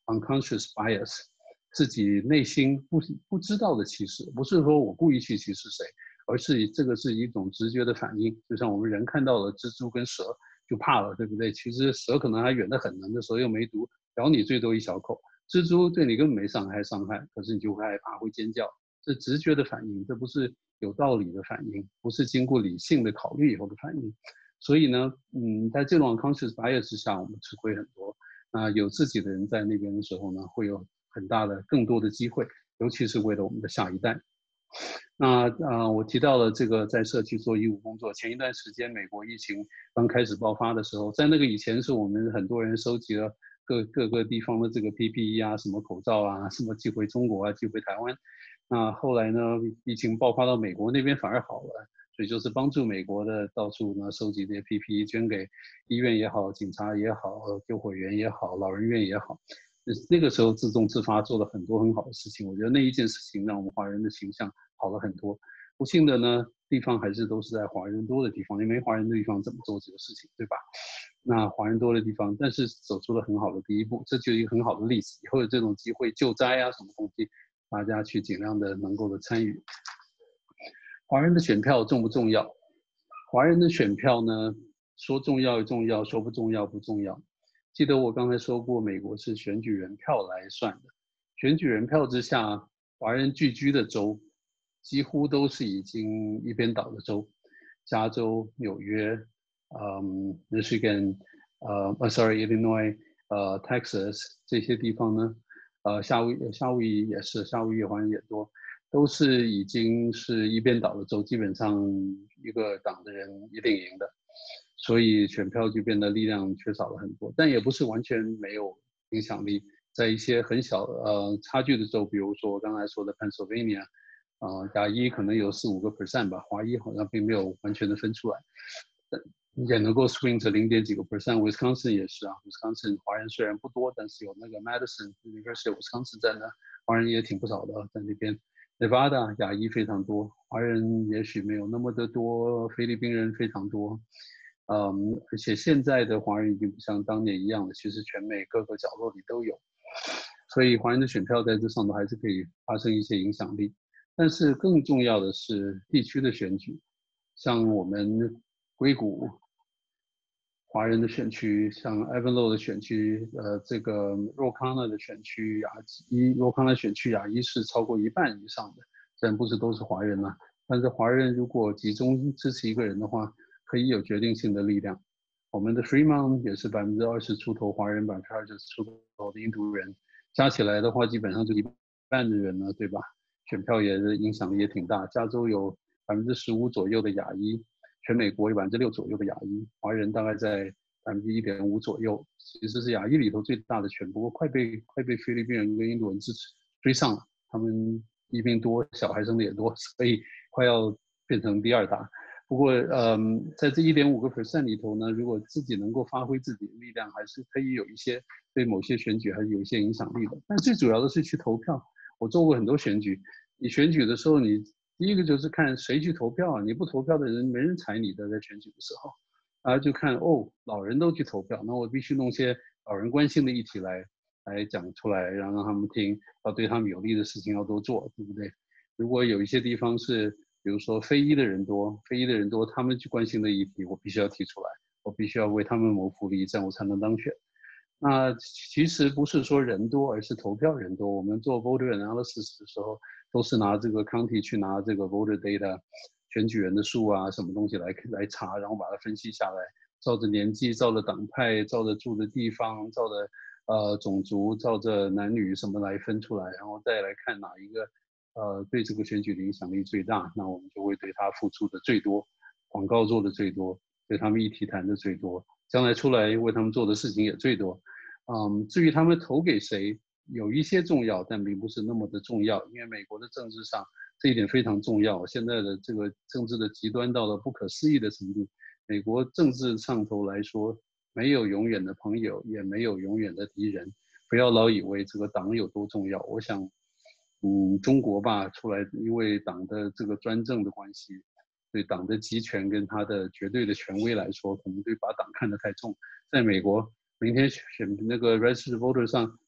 unconscious bias， 自己内心不知道的歧视，不是说我故意去歧视谁，而是这个是一种直觉的反应，就像我们人看到了蜘蛛跟蛇就怕了，对不对？其实蛇可能还远得很呢，那蛇又没毒，咬你最多一小口，蜘蛛对你根本没伤害，可是你就会害怕，会尖叫，这直觉的反应，这不是有道理的反应，不是经过理性的考虑以后的反应。所以呢，在这种 unconscious bias 之下，我们吃亏很多。有自己的人在那边的时候呢，会有很大的、更多的机会，尤其是为了我们的下一代。我提到了这个在社区做义务工作。前一段时间，美国疫情刚开始爆发的时候，在那个以前是我们很多人收集了各个地方的这个 PPE 啊，什么口罩啊，什么寄回中国啊，寄回台湾。那后来呢，疫情爆发到美国那边反而好了。所以就是帮助美国的到处呢收集这些 PPE， 捐给医院也好，警察也好，救火员也好，老人院也好。那个时候自动自发做了很多很好的事情，我觉得那一件事情让我们华人的形象好了很多。不幸的呢，地方还是都是在华人多的地方，因为没华人的地方怎么做这个事情，对吧？那华人多的地方，但是走出了很好的第一步，这就是一个很好的例子。以后有这种机会救灾啊什么东西，大家去尽量的能够的参与。华人的选票重不重要？华人的选票呢，说重要重要，说不重要不重要。记得我刚才说过，美国是选举人票来算的。选举人票之下，华人聚居的州几乎都是已经一边倒的州，加州、纽约、Michigan、Illinois、Texas 这些地方呢，夏威夷也是，夏威夷华人也多。都是已经是一边倒的州，基本上一个党的人一定赢的，所以选票就变得力量缺少了很多，但也不是完全没有影响力。在一些很小差距的州，比如说我刚才说的 Pennsylvania，亚裔可能有4-5%吧，华裔好像并没有完全的分出来，也能够 swing 着0.几个%。Wisconsin 也是啊 ，Wisconsin 华人虽然不多，但是有那个 Madison University of Wisconsin 在那，华人也挺不少的在那边。Nevada 亚裔非常多，华人也许没有那么的多，菲律宾人非常多，而且现在的华人已经不像当年一样了，其实全美各个角落里都有，所以华人的选票在这上头还是可以发生一些影响力。但是更重要的是地区的选举，像我们硅谷华人的选区，像 Avonlea 的选区，这个若康纳的选区，若康纳选区亚裔是超过1半以上的，虽然不是都是华人啦，但是华人如果集中支持一个人的话，可以有决定性的力量。我们的 Fremont 也是20%出头华人，20%出头的印度人，加起来的话，基本上就1半的人了，对吧？选票也影响力也挺大。加州有15%左右的亚裔。全美国有6%左右的亚裔，华人大概在1.5%左右，其实是亚裔里头最大的圈，不过快被菲律宾人跟印度人追上了，他们移民多，小孩生的也多，所以快要变成第2大。不过在这1.5% 里头呢，如果自己能够发挥自己的力量，还是可以有一些对某些选举还是有一些影响力的。但最主要的是去投票。我做过很多选举，你选举的时候你。第一个就是看谁去投票啊，你不投票的人没人睬你的，在选举的时候，就看老人都去投票，那我必须弄些老人关心的议题来讲出来，让他们听，要对他们有利的事情要多做，对不对？如果有一些地方是，比如说非裔的人多，他们去关心的议题，我必须要提出来，我必须要为他们谋福利，这样我才能当选。那其实不是说人多，而是投票人多。我们做 voter analysis 的时候，都是拿这个 county 去拿这个 voter data， 选举人的数啊，什么东西来查，然后把它分析下来，照着年纪，照着党派，照着住的地方，照着种族，照着男女什么来分出来，然后再来看哪一个对这个选举的影响力最大，那我们就会对他付出的最多，广告做的最多，对他们议题谈的最多。将来出来为他们做的事情也最多，至于他们投给谁，有一些重要，但并不是那么的重要，因为美国的政治上这一点非常重要。现在的这个政治的极端到了不可思议的程度，美国政治上头来说，没有永远的朋友，也没有永远的敌人。不要老以为这个党有多重要。我想，中国吧出来，因为党的这个专政的关系。对党的集权跟他的绝对的权威来说，可能对把党看得太重。在美国，明天选那个 registered voter 上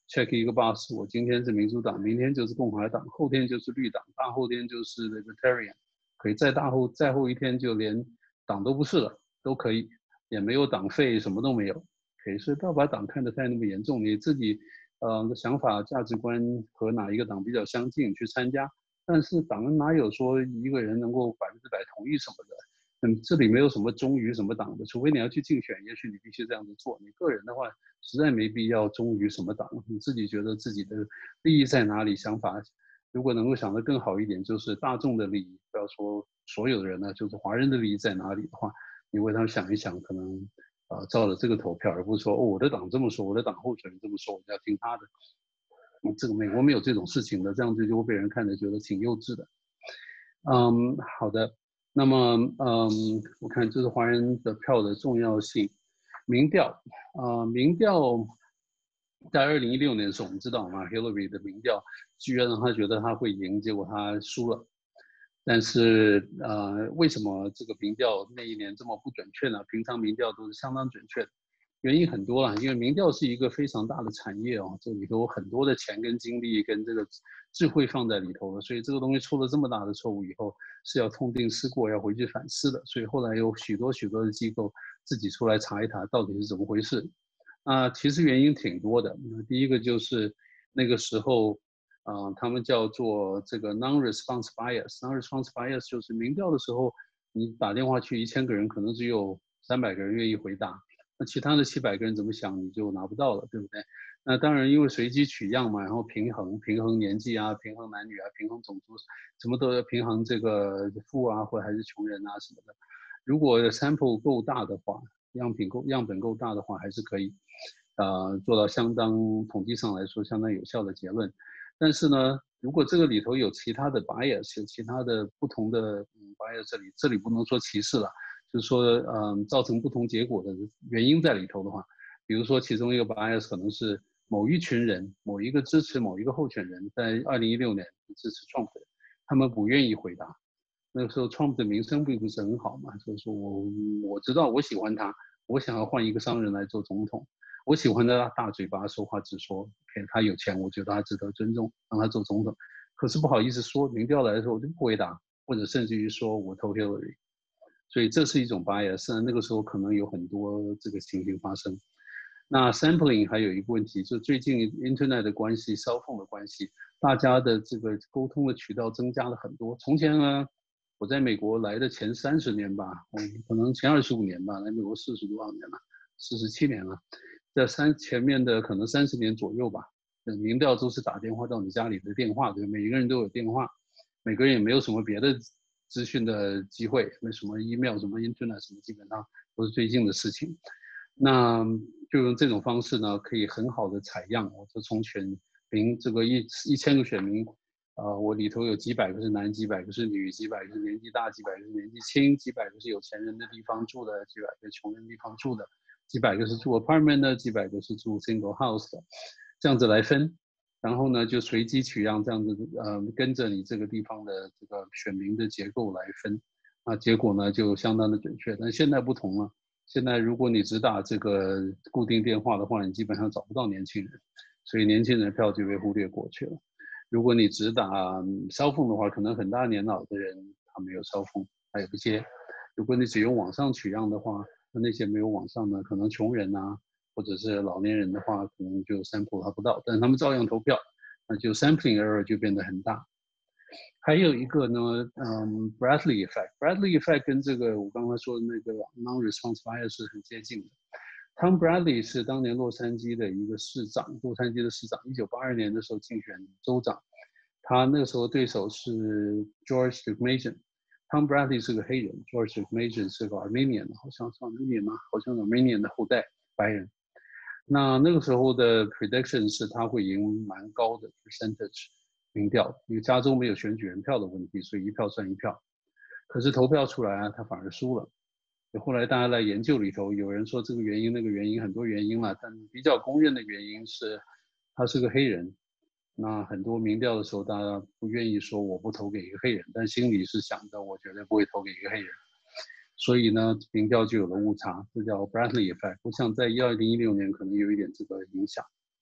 check 一个 box， 我今天是民主党，明天就是共和党，后天就是绿党，大后天就是 Libertarian， 可以再后一天就连党都不是了，都可以，也没有党费，什么都没有，可以，所以不要把党看得太那么严重，你自己的想法价值观和哪一个党比较相近去参加，但是党哪有说一个人能够100%同意什么的？这里没有什么忠于什么党的，除非你要去竞选，也许你必须这样子做。你个人的话，实在没必要忠于什么党。你自己觉得自己的利益在哪里，想法如果能够想得更好一点，就是大众的利益，不要说所有的人呢，就是华人的利益在哪里的话，你为他们想一想，可能照着这个投票，而不是说哦我的党这么说，我的党候选人这么说，我就要听他的。这个美国没有这种事情的，这样子就会被人看着觉得挺幼稚的。好的。那么，我看这是华人的票的重要性。民调，民调在2016年的时候，我们知道嘛 ，Hillary 的民调居然让他觉得他会赢，结果他输了。但是，为什么这个民调那一年这么不准确呢？平常民调都是相当准确的。原因很多啦，因为民调是一个非常大的产业哦，这里头有很多的钱跟精力跟这个智慧放在里头的，所以这个东西出了这么大的错误以后，是要痛定思过，要回去反思的。所以后来有许多的机构自己出来查一查到底是怎么回事。其实原因挺多的。第一个就是那个时候，他们叫做这个 non-response bias。non-response bias 就是民调的时候，你打电话去1000个人，可能只有300个人愿意回答。那其他的700个人怎么想你就拿不到了，对不对？那当然因为随机取样嘛，然后平衡年纪啊，平衡男女啊，平衡种族，什么都要平衡这个富啊或者还是穷人啊什么的。如果 sample 够大的话，样本够大的话，还是可以做到相当统计上来说相当有效的结论。但是呢，如果这个里头有其他的 bias， 有其他的不同的bias， 这里不能说歧视了。就是说，造成不同结果的原因在里头的话，比如说其中一个 bias 可能是某一群人，某一个支持某一个候选人，在2016年支持 Trump 的，他们不愿意回答。那个时候 Trump 的名声并不是很好嘛，就是说我知道我喜欢他，我想要换一个商人来做总统，我喜欢他大嘴巴说话直说，他有钱，我觉得他值得尊重，让他做总统。可是不好意思说，民调来的时候我就不回答，或者甚至于说我投 Hillary。所以这是一种 bias， 那个时候可能有很多这个情形发生。那 sampling 还有一个问题，就最近 internet 的关系 cell phone 的关系，大家的这个沟通的渠道增加了很多。从前呢，我在美国来的前30年吧，可能前25年吧，来美国40多少年了，47年了，在前面的可能30年左右吧，民调都是打电话到你家里的电话，对，每一个人都有电话，每个人也没有什么别的资讯的机会，没什么 email 什么 internet 什么，基本上都是最近的事情。那就用这种方式呢，可以很好的采样。我就从选民这个1000个选民，我里头有几百个是男，几百个是女，几百个是年纪大，几百个是年纪轻，几百个是有钱人的地方住的，几百个穷人地方住的，几百个是住 apartment 的，几百个是住 single house 的，这样子来分。然后呢，就随机取样，这样子跟着你这个地方的这个选民的结构来分，结果呢就相当的准确。但现在不同了，现在如果你只打这个固定电话的话，你基本上找不到年轻人，所以年轻人票就被忽略过去了。如果你只打cell phone的话，可能很大年老的人他没有cell phone，他也不接。如果你只用网上取样的话，那些没有网上的，可能穷人啊。或者是老年人的话，可能就 sample 他不到，但是他们照样投票，那就 sampling error 就变得很大。还有一个呢，Bradley effect。Bradley effect 跟这个我刚才说的那个 non-response bias 是很接近的。Tom Bradley 是当年洛杉矶的一个市长，洛杉矶的市长，1982年的时候竞选州长，他那个时候对手是 George Deukmejian。Tom Bradley 是个黑人 ，George Deukmejian 是个 Armenian， 好像是 Armenian 吗？好像是 Armenian 的后代，白人。那个时候的 prediction 是他会赢蛮高的 percentage 民调，因为加州没有选举人票的问题，所以一票算一票。可是投票出来啊，他反而输了。后来大家来研究里头，有人说这个原因那个原因，很多原因了，但比较公认的原因是他是个黑人。那很多民调的时候，大家不愿意说我不投给一个黑人，但心里是想着我绝对不会投给一个黑人。所以呢，民调就有了误差，这叫 Bradley effect。我想在2016年可能有一点这个影响。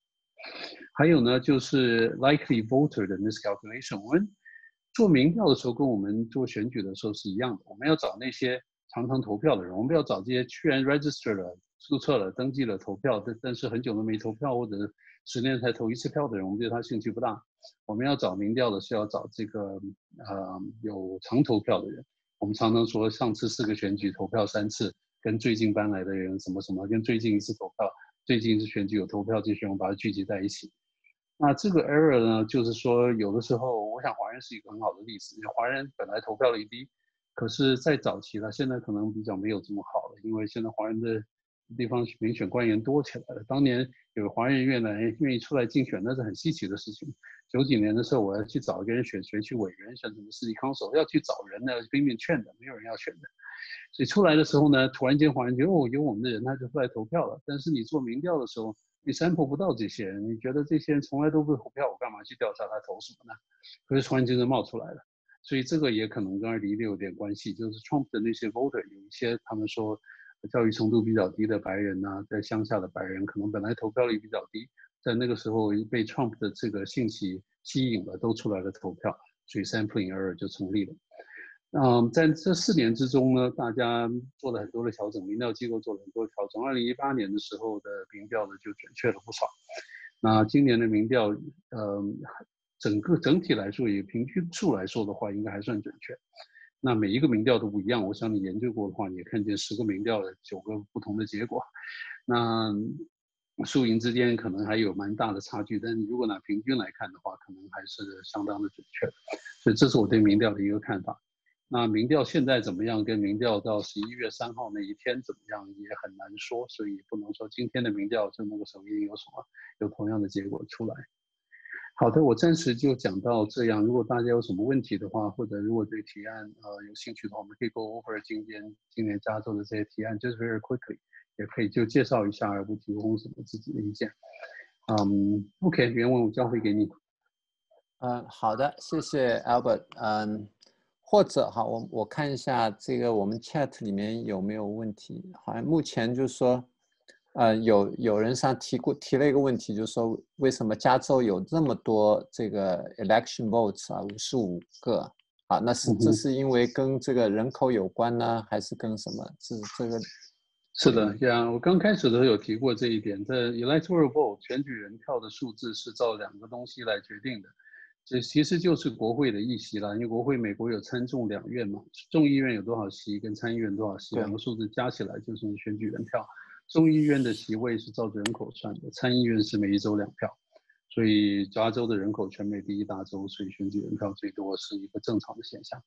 还有呢，就是 likely voter 的 miscalculation。我们做民调的时候，跟我们做选举的时候是一样的，我们要找那些常常投票的人，我们不要找这些居然 register 了、注册了、登记了投票，但是很久都没投票或者10年才投1次票的人，我们对他兴趣不大。我们要找民调的是要找这个有常投票的人。我们常常说上次4个选举投票3次，跟最近搬来的人什么什么，跟最近1次投票、最近1次选举有投票这些人，我们把它聚集在一起。那这个 error 呢，就是说有的时候，我想华人是一个很好的例子。华人本来投票率低，可是在早期了，现在可能比较没有这么好了，因为现在华人的地方民选官员多起来了。当年有华人愿意出来竞选，那是很稀奇的事情。90几年的时候，我要去找一个人选学区委员，选什么city council，要去找人呢，拼命劝的，没有人要选的。所以出来的时候呢，突然间华人觉得有我们的人，他就出来投票了。但是你做民调的时候，你sample不到这些人，你觉得这些人从来都不投票，我干嘛去调查他投什么呢？可是突然间就冒出来了。所以这个也可能跟206有点关系，就是 Trump 的那些 voter 有一些他们说教育程度比较低的白人啊，在乡下的白人，可能本来投票率比较低，在那个时候被 Trump 的这个信息吸引了，都出来了投票，所以 sampling error 就成立了。在这4年之中呢，大家做了很多的调整，民调机构做了很多的调整。2018年的时候的民调呢就准确了不少。那今年的民调，整体来说，以平均数来说的话，应该还算准确。那每一个民调都不一样，我想你研究过的话，你也看见10个民调的9个不同的结果。那输赢之间可能还有蛮大的差距，但如果拿平均来看的话，可能还是相当的准确。所以这是我对民调的一个看法。那民调现在怎么样，跟民调到11月3号那一天怎么样也很难说，所以不能说今天的民调就那个时候一定有同样的结果出来。好的，我暂时就讲到这样。如果大家有什么问题的话，或者如果对提案有兴趣的话，我们可以 go over 今年加州的这些提案 just very quickly， 也可以就介绍一下，而不提供什么自己的意见。OK， 原文我交回给你。 好的，谢谢 Albert。或者哈，我看一下这个我们 chat 里面有没有问题。好像目前就是说，有人上提了一个问题，就是说为什么加州有这么多这个 election votes 啊，55个啊？这是因为跟这个人口有关呢，还是跟什么？这个？ 是的，我刚开始的时候有提过这一点，在 electoral vote 选举人票的数字是照2个东西来决定的。这其实就是国会的议席啦，因为国会美国有参众2院嘛，众议院有多少席跟参议院多少席，2个数字加起来就是选举人票。众议院的席位是照着人口算的，参议院是每1州2票，所以加州的人口全美第1大州，所以选举人票最多是一个正常的现象。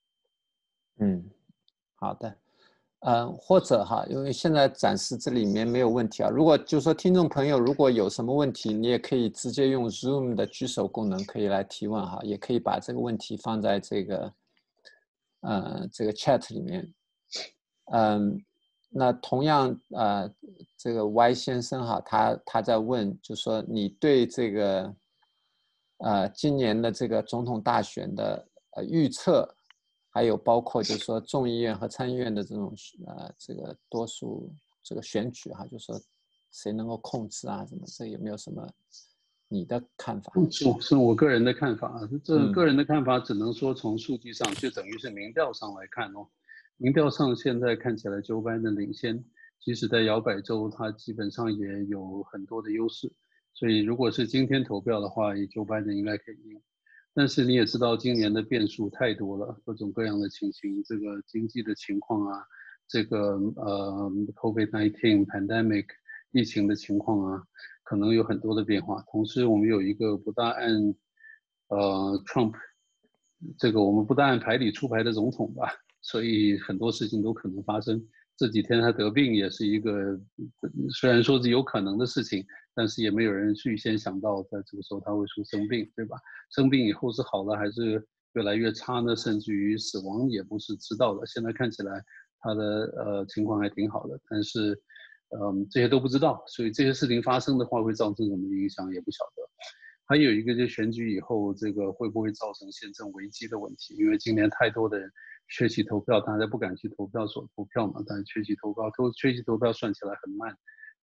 好的。或者哈，因为现在暂时这里面没有问题啊。如果就是说听众朋友如果有什么问题，你也可以直接用 Zoom 的举手功能可以来提问哈，也可以把这个问题放在这个chat 里面。那同样这个 Y 先生哈，他在问，就是说你对这个今年的这个总统大选的预测。还有包括就是说众议院和参议院的这种这个多数这个选举哈，就是说谁能够控制啊什么，这有没有什么你的看法？ 是我个人的看法啊，这个人的看法只能说从数据上，就等于是民调上来看哦。民调上现在看起来Joe Biden领先，即使在摇摆州，他基本上也有很多的优势。所以如果是今天投票的话，Joe Biden应该可以赢。但是你也知道，今年的变数太多了，各种各样的情形，这个经济的情况啊，这个COVID-19 pandemic 疫情的情况啊，可能有很多的变化。同时，我们有一个不大按Trump 这个我们不大按牌理出牌的总统吧，所以很多事情都可能发生。这几天他得病也是一个虽然说是有可能的事情，但是也没有人预先想到在这个时候他会说生病，对吧？生病以后是好了还是越来越差呢？甚至于死亡也不是知道的。现在看起来他的情况还挺好的，但是这些都不知道，所以这些事情发生的话会造成什么影响也不晓得。还有一个就选举以后这个会不会造成宪政危机的问题，因为今年太多的人缺席投票，大家不敢去投票所投票嘛，但是缺席投票算起来很慢，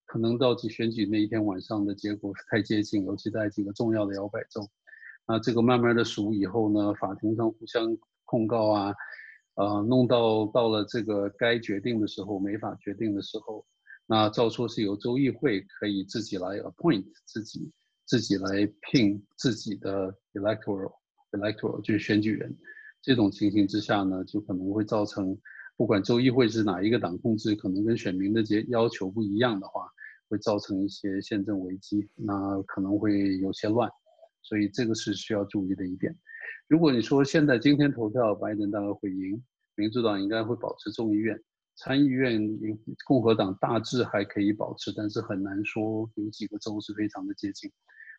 可能到选举那一天晚上的结果太接近，尤其在几个重要的摇摆州。那这个慢慢的数以后呢，法庭上互相控告啊，弄到了这个该决定的时候没法决定的时候，那照说是由州议会可以自己来 appoint 自己来聘自己的 electoral 就是选举人。这种情形之下呢，就可能会造成，不管州议会是哪一个党控制，可能跟选民的要求不一样的话，会造成一些宪政危机，那可能会有些乱。所以这个是需要注意的一点。如果你说现在今天投票，拜登大概会赢，民主党应该会保持众议院，参议院共和党大致还可以保持，但是很难说有几个州是非常的接近。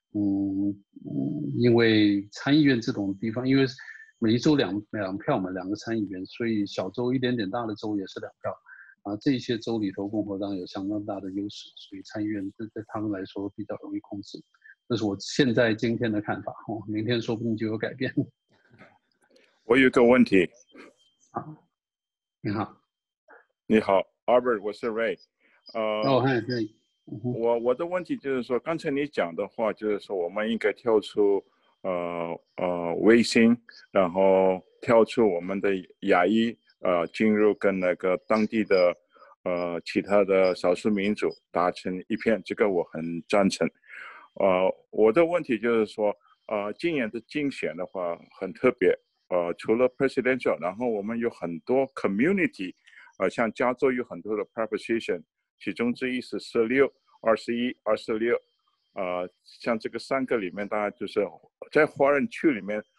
因为参议院这种地方，因为每一州两票嘛，2个参议员，所以小州一点点大的州也是2票。这些州里头共和党有相当大的优势，所以参议院对他们来说比较容易控制。这是我今天的看法，明天说不定就有改变。 我有个问题。 你好。 你好 ，Albert， 我是 Ray。 嗨，对。 我的问题就是说，刚才你讲的话，就是说我们应该跳出卫星，然后跳出我们的亚裔，进入跟那个当地的其他的少数民族达成一片，这个我很赞成。我的问题就是说，今年的竞选的话很特别，除了 presidential， 然后我们有很多 community，像加州有很多的 proposition， 其中之一是16、21、26，像这个3个里面，当然就是在华人区里面，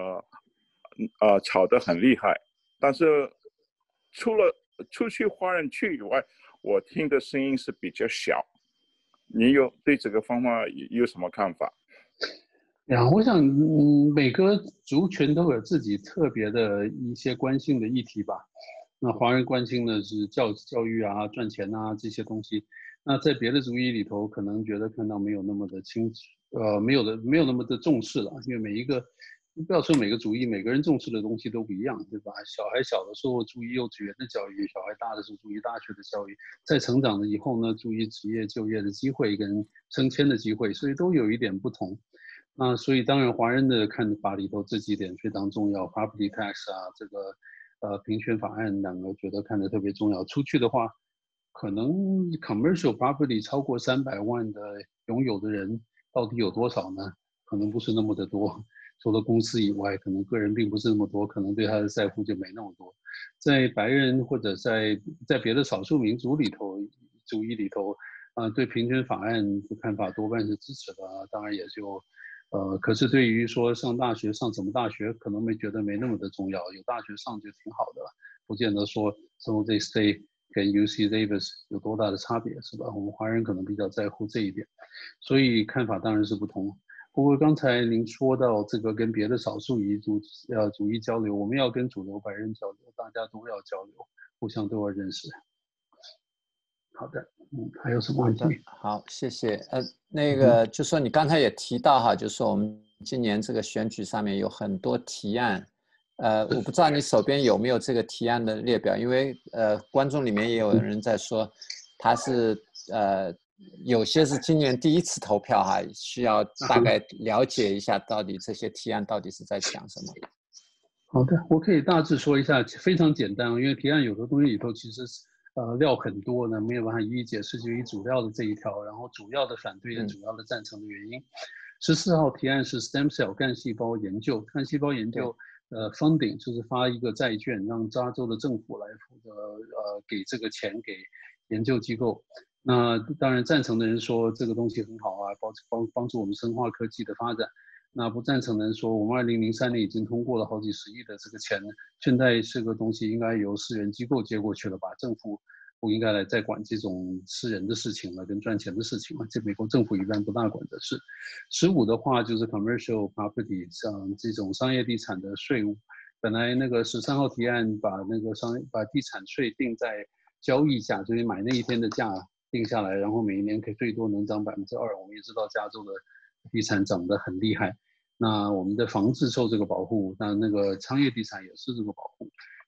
吵得很厉害，但是出去华人区以外，我听的声音是比较小。你对这个方法有什么看法？ 我想，每个族群都有自己特别的一些关心的议题吧。那华人关心的是教育啊、赚钱啊这些东西。那在别的族裔里头，可能觉得看到没有那么的没有那么的重视了，因为不要说每个族裔，每个人重视的东西都不一样，对吧？小孩小的时候注意幼稚园的教育，小孩大的时候注意大学的教育，在成长了以后呢，注意职业就业的机会跟升迁的机会，所以都有一点不同。所以当然华人的看法里头这几点非常重要 ，property tax 啊，这个平权法案2个觉得看得特别重要。出去的话，可能 commercial property 超过300万的拥有的人到底有多少呢？可能不是那么的多。除了公司以外，可能个人并不是那么多，可能对他的在乎就没那么多。在白人或者在别的少数民族族裔里头，对平权法案的看法多半是支持的，当然也就，可是对于说上大学上什么大学，可能觉得没那么的重要，有大学上就挺好的了，不见得说 San Jose State 跟 UC Davis 有多大的差别，是吧？我们华人可能比较在乎这一点，所以看法当然是不同。不过刚才您说到这个跟别的少数民族族裔交流，我们要跟主流白人交流，大家都要交流，互相都要认识。好的，还有什么问题？ 好，谢谢。那个就说你刚才也提到哈，就是说我们今年这个选举上面有很多提案，我不知道你手边有没有这个提案的列表，因为观众里面也有人在说，他是有些是今年第一次投票哈，需要大概了解一下到底这些提案到底是在讲什么。 好的，我可以大致说一下，非常简单，因为提案有的东西里头其实料很多呢，没有办法一一解释，就以主要的这一条，然后主要的反对跟主要的赞成的原因。14号提案是 stem cell 干细胞研究funding 就是发一个债券，让加州的政府来负责给这个钱给研究机构。那当然赞成的人说这个东西很好啊，帮助我们生化科技的发展。那不赞成的人说，我们2003年已经通过了好几十亿的这个钱，现在这个东西应该由私人机构接过去了吧？政府不应该来再管这种私人的事情了，跟赚钱的事情了。这美国政府一般不大管的事。15的话就是 commercial property， 像这种商业地产的税务。本来那个13号提案把地产税定在交易价，就是买那一天的价定下来，然后每一年可以最多能涨2%。我们也知道加州的地产涨得很厉害，那我们的房子受这个保护，那个商业地产也是这个保护。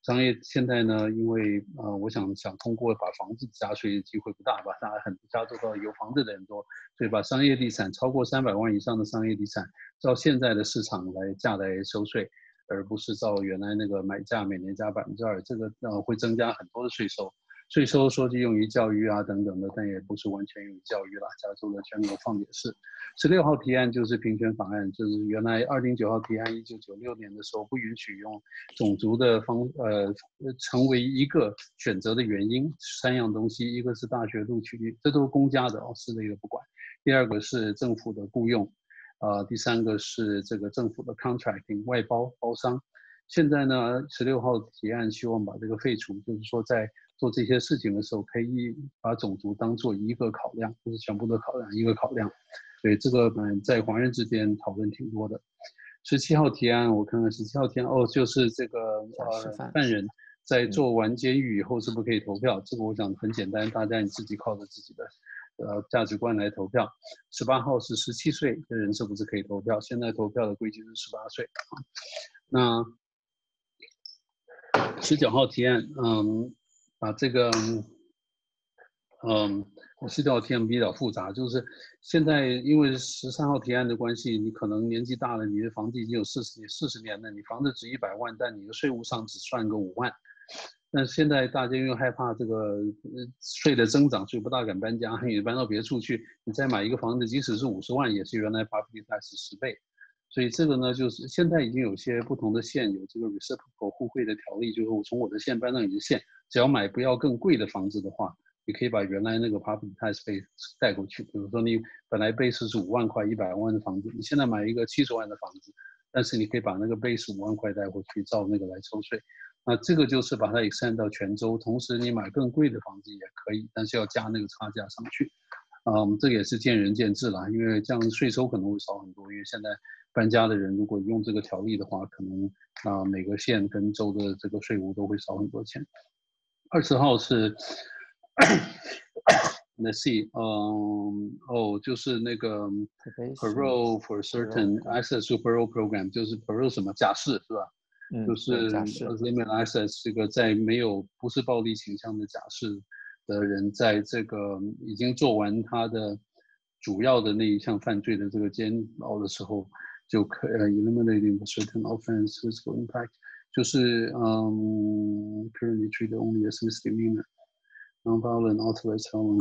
商业现在呢，因为我想通过把房子加税的机会不大吧，大家很多加州到有房子的人多，所以把商业地产超过300万以上的商业地产，照现在的市场来收税，而不是照原来那个买价每年加2%，这个会增加很多的税收。税收说是用于教育啊等等的，但也不是完全用于教育啦。加州的全国放也是。16号提案就是平权法案，就是原来209号提案1996年的时候不允许用种族的成为一个选择的原因，3样东西，一个是大学录取率，这都是公家的私的一个不管。第二个是政府的雇用，第三个是这个政府的 contracting 外包商。现在呢，16号提案希望把这个废除，就是说在做这些事情的时候，可以把种族当做一个考量，不是全部的考量，一个考量。所以这个在华人之间讨论挺多的。17号提案，我看看17号提案就是这个犯人在做完监狱以后是不是可以投票？这个我想很简单，大家你自己靠着自己的价值观来投票。18号是17岁的人是不是可以投票？现在投票的规矩是18岁。那19号提案，把这个19号提案比较复杂，就是现在因为13号提案的关系，你可能年纪大了，你的房子已经有40年了，你房子值100万，但你的税务上只算个5万。但现在大家因为害怕这个税的增长，所以不大敢搬家，你搬到别处去，你再买一个房子，即使是50万，也是原来 property tax 10倍。所以这个呢，就是现在已经有些不同的县有这个 reciprocal 互惠的条例，就是我从我的县搬到你的县，只要买不要更贵的房子的话，你可以把原来那个 property tax 费带过去。比如说你本来 base 是5万块100万的房子，你现在买一个70万的房子，但是你可以把那个 base 5万块带回去，照那个来抽税。那这个就是把它 extend 到全州，同时你买更贵的房子也可以，但是要加那个差价上去。这也是见仁见智啦，因为这样税收可能会少很多。因为现在搬家的人如果用这个条例的话，可能每个县跟州的这个税务都会少很多钱。20号是Let's see，就是那个 parole for certain access to parole program， 就是 parole 什么假释是吧？就是 limit access 这个在不是暴力倾向的假释的人，在这个已经做完他的主要的那一项犯罪的这个监牢的时候，就可eliminating the certain offense physical impact， 就是currently treated only as misdemeanor non-violent authorized felon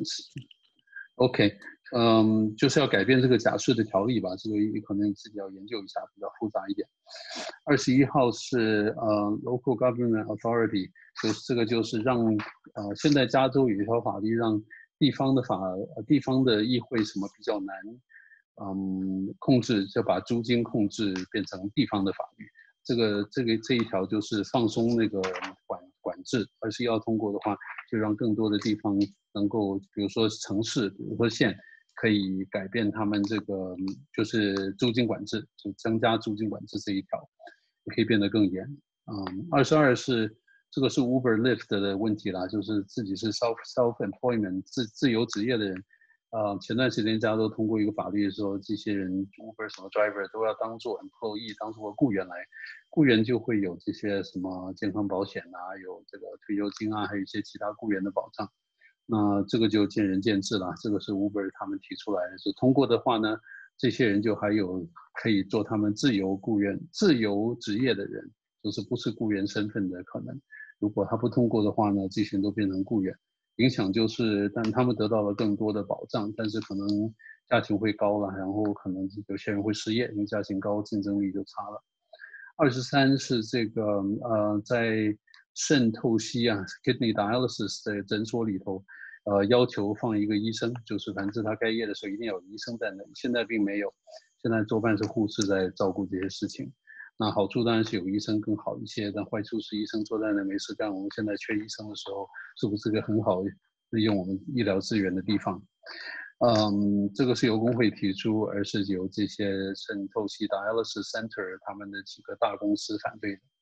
sentence。OK， 就是要改变这个假释的条例吧，这个可能你自己要研究一下，比较复杂一点。21号是local government authority， 就是这个就是让现在加州有一条法律让地方的议会什么比较难控制，就把租金控制变成地方的法律。这一条就是放松那个管制，21号通过的话，就让更多的地方能够，比如说城市，比如说县，可以改变他们这个就是租金管制，就增加租金管制这一条，也可以变得更严。22是这个是 Uber、Lyft 的问题啦，就是自己是 self-employment 自由职业的人。前段时间加州通过一个法律说，这些人 Uber 什么 driver 都要当做 employee， 当做雇员来，雇员就会有这些什么健康保险啊，有这个退休金啊，还有一些其他雇员的保障。那这个就见仁见智了，这个是 Uber 他们提出来的，是通过的话呢，这些人就还有可以做他们自由职业的人，就是不是雇员身份的可能。如果他不通过的话呢，这些人都变成雇员。影响就是，但他们得到了更多的保障，但是可能价钱会高了，然后可能有些人会失业，因为价钱高，竞争力就差了。23是这个在肾透析kidney dialysis 的诊所里头，要求放一个医生，就是反正他开业的时候一定要有医生在那里，现在并没有，现在多半是护士在照顾这些事情。那好处当然是有医生更好一些，但坏处是医生坐在那没事干。我们现在缺医生的时候，是不是个很好利用我们医疗资源的地方？这个是由工会提出，而是由这些肾透析 dialysis center 他们的几个大公司反对的。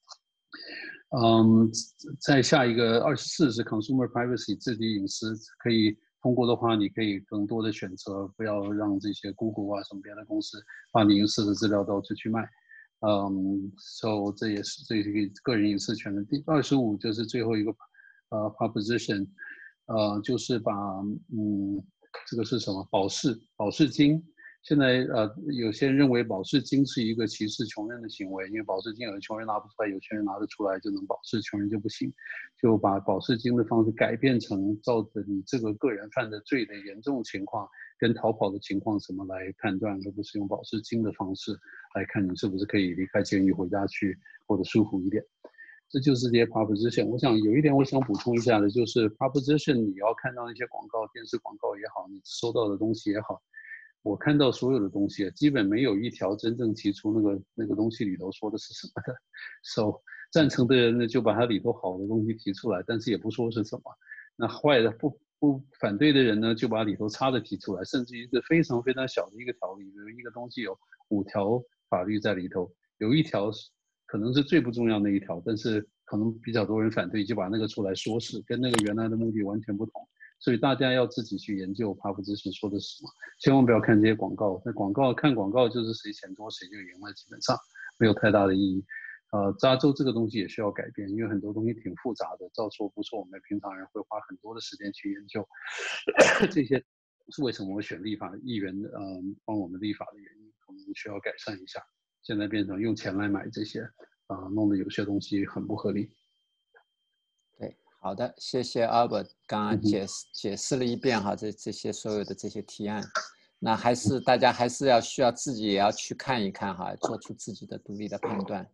再下一个24是 consumer privacy 自己隐私，可以通过的话，你可以更多的选择，不要让这些 Google 什么别的公司把你隐私的资料到处去卖。 ，so 这也是这个个人隐私权的。第25就是最后一个proposition，就是把这个是什么保释金。现在有些人认为保释金是一个歧视穷人的行为，因为保释金有的穷人拿不出来，有钱人拿得出来就能保释，穷人就不行。就把保释金的方式改变成照着你这个个人犯的罪的严重情况跟逃跑的情况怎么来判断，而不是用保释金的方式来看你是不是可以离开监狱回家去过得舒服一点。这就是这些 proposition。我想有一点我想补充一下的，就是 proposition 你要看到那些广告，电视广告也好，你收到的东西也好，我看到所有的东西，基本没有一条真正提出那个东西里头说的是什么的。So 赞成的人呢，就把它里头好的东西提出来，但是也不说是什么。那坏的不反对的人呢，就把里头差的提出来，甚至一个非常非常小的一个条例，比如一个东西有5条法律在里头，有一条可能是最不重要的一条，但是可能比较多人反对，就把那个出来说是跟那个原来的目的完全不同。所以大家要自己去研究 proposition 说的是什么，千万不要看这些广告。那看广告就是谁钱多谁就赢了，基本上没有太大的意义。加州这个东西也需要改变，因为很多东西挺复杂的，照说不是我们平常人会花很多的时间去研究。这些是为什么我选立法议员帮我们立法的原因，我们需要改善一下。现在变成用钱来买这些，弄得有些东西很不合理。 对，好的，谢谢 Albert 刚刚解释了一遍哈，这些所有的这些提案，那大家还是需要自己也要去看一看哈，做出自己的独立的判断。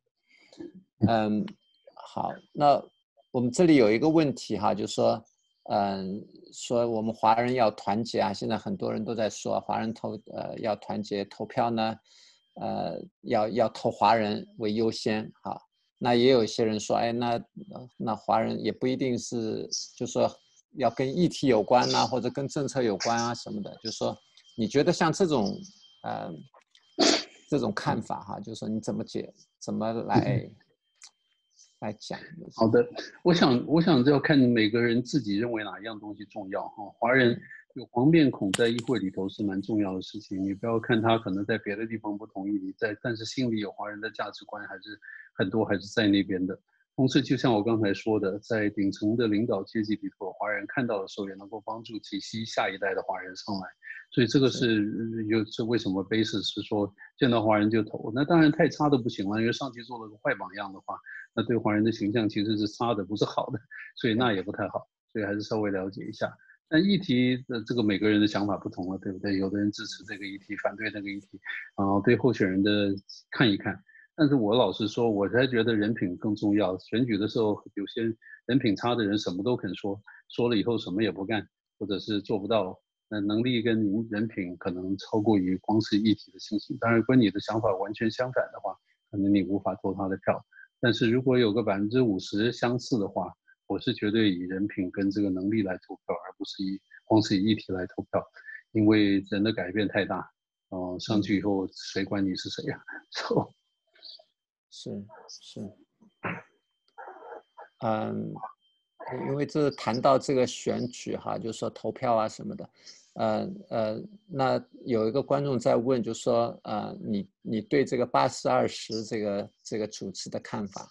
好，那我们这里有一个问题哈，就是说，说我们华人要团结啊，现在很多人都在说华人要团结投票呢，要投华人为优先哈。那也有一些人说，哎，那华人也不一定是，就说要跟议题有关呐，或者跟政策有关啊什么的。就是说，你觉得像这种看法哈，就是说你怎么来讲？ 好的，我想这要看每个人自己认为哪一样东西重要哈。华人有黄面孔在议会里头是蛮重要的事情，你不要看他可能在别的地方不同意你但是心里有华人的价值观还是很多还是在那边的。同时，就像我刚才说的，在顶层的领导阶级里头，华人看到的时候也能够帮助体系下一代的华人上来。所以这个是为什么 basis 是说见到华人就投。那当然太差的不行了，因为上期做了个坏榜样的话，那对华人的形象其实是差的，不是好的，所以那也不太好。所以还是稍微了解一下。但议题的这个每个人的想法不同了，对不对？有的人支持这个议题，反对那个议题，对候选人的看一看。但是我老实说，我才觉得人品更重要。选举的时候，有些人品差的人什么都肯说，说了以后什么也不干，或者是做不到。那能力跟人品可能超过于光是议题的信息。当然，跟你的想法完全相反的话，可能你无法投他的票。但是如果有个50%相似的话，我是绝对以人品跟这个能力来投票，而不是光是以议题来投票，因为人的改变太大。上去以后谁管你是谁呀？ 是，因为这谈到这个选举哈，就是说投票啊什么的，那有一个观众在问，就是说你对这个80-20这个主持的看法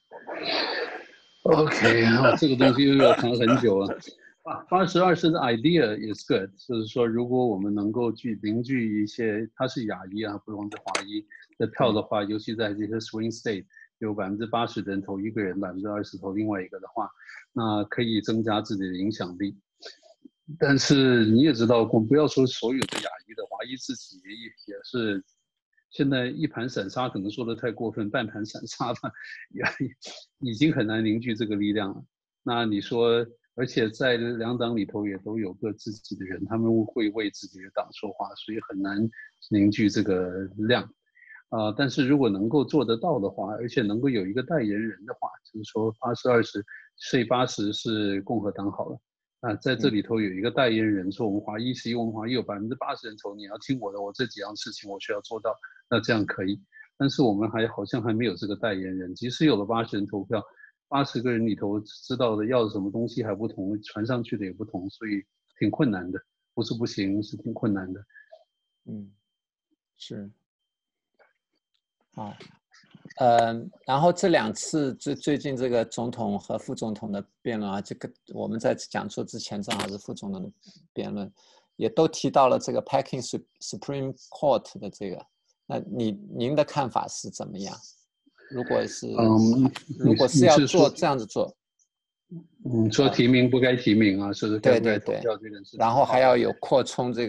？OK， 这个东西又要谈很久了。80-20的 idea is good， 就是说，如果我们能够凝聚一些，他是亚裔啊，不光是华裔的票的话，尤其在这些 swing state， 有80%的人投一个人，20%投另外一个的话，那可以增加自己的影响力。但是你也知道，不要说所有的亚裔的，华裔自己也是，现在一盘散沙可能说的太过分，半盘散沙吧，也已经很难凝聚这个力量了。那你说？而且在两党里头也都有各自己的人，他们会为自己的党说话，所以很难凝聚这个量。但是如果能够做得到的话，而且能够有一个代言人的话，就是说80-20，税80是共和党好了。在这里头有一个代言人，说我们华裔是我们华裔有80%人投，你要听我的，我这几样事情我需要做到，那这样可以。但是我们好像还没有这个代言人，即使有了80人投票。80个人里头知道的要什么东西还不同，传上去的也不同，所以挺困难的，不是不行，是挺困难的。 是。好， 然后这2次最近这个总统和副总统的辩论啊，这个我们在讲座之前正好是副总统的辩论，也都提到了这个 Packing Supreme Court 的这个，那您的看法是怎么样？如果是要做这样子做， 说提名不该提名啊，是该不该投票这件事情， 然后还要有扩充这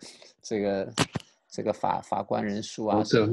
个法官人数啊， 是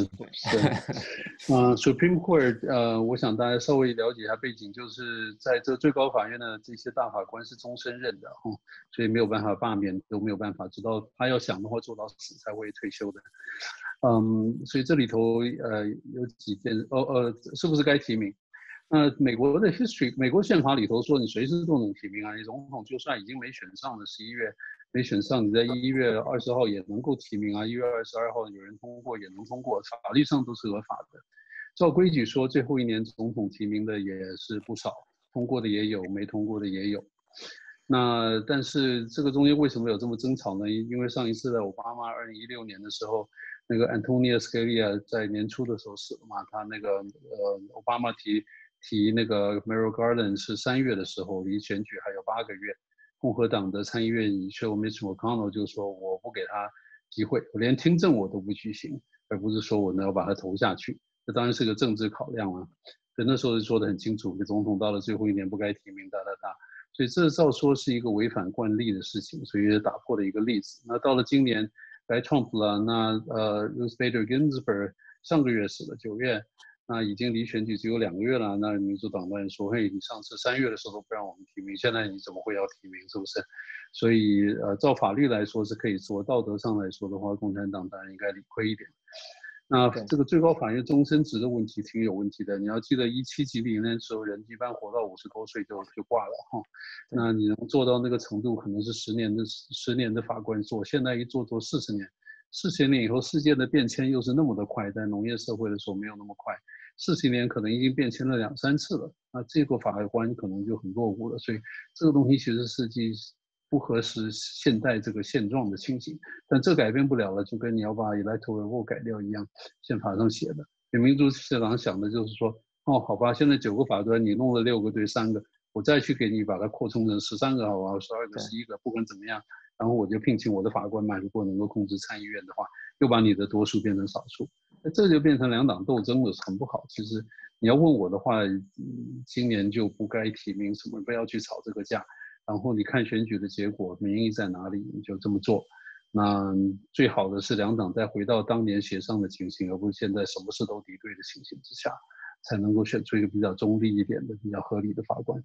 Supreme Court， 我想大家稍微了解一下背景，就是在这最高法院的这些大法官是终身任的，所以没有办法罢免，都没有办法，直到他要想的话做到死才会退休的。所以这里头有几件是不是该提名？美国的 history， 美国宪法里头说你随时都能提名啊，你总统就算已经没选上了，11月没选上，你在1月20号也能够提名啊，1月22号有人通过也能通过，法律上都是合法的。照规矩说，最后1年总统提名的也是不少，通过的也有，没通过的也有。但是这个中间为什么有这么争吵呢？因为上一次的奥巴马2016年的时候，那个 Antonin Scalia 在年初的时候死了嘛，他那个奥巴马提那个 Merrick Garland 是3月的时候，离选举还有8个月。共和党的参议院领袖 Mitch McConnell 就说我不给他机会，我连听证我都不举行，而不是说我要把他投下去。这当然是个政治考量啊。所以那时候就说得很清楚，总统到了最后1年不该提名所以这照说是一个违反惯例的事情，所以打破的一个例子。那到了今年该 Trump 了，那Ruth Bader Ginsburg 上个月死了9月。那已经离选举只有2个月了，那民主党当然说，嘿，你上次3月的时候都不让我们提名，现在你怎么会要提名，是不是？所以照法律来说是可以做，道德上来说的话，共产党当然应该理亏一点。那这个最高法院终身制的问题挺有问题的，你要记得17几年的时候，人一般活到50多岁就挂了哈。那你能做到那个程度，可能是10年的法官做，现在一做40年。40年以后，世界的变迁又是那么的快，在农业社会的时候没有那么快，40年可能已经变迁了2、3次了。那这个法官可能就很落伍了，所以这个东西其实是不合适现代这个现状的情形。但这改变不了了，就跟你要把 electoral vote 改掉一样，宪法上写的。民主社党想的就是说，好吧，现在9个法官你弄了6个对3个，我再去给你把它扩充成13个好吧，12个、11个，不管怎么样。然后我就聘请我的法官嘛，如果能够控制参议院的话，又把你的多数变成少数，那这就变成2党斗争了，很不好。其实你要问我的话，今年就不该提名什么，不要去吵这个架。然后你看选举的结果，民意在哪里，你就这么做。那最好的是2党再回到当年协商的情形，而不是现在什么事都敌对的情形之下，才能够选出一个比较中立一点的、比较合理的法官。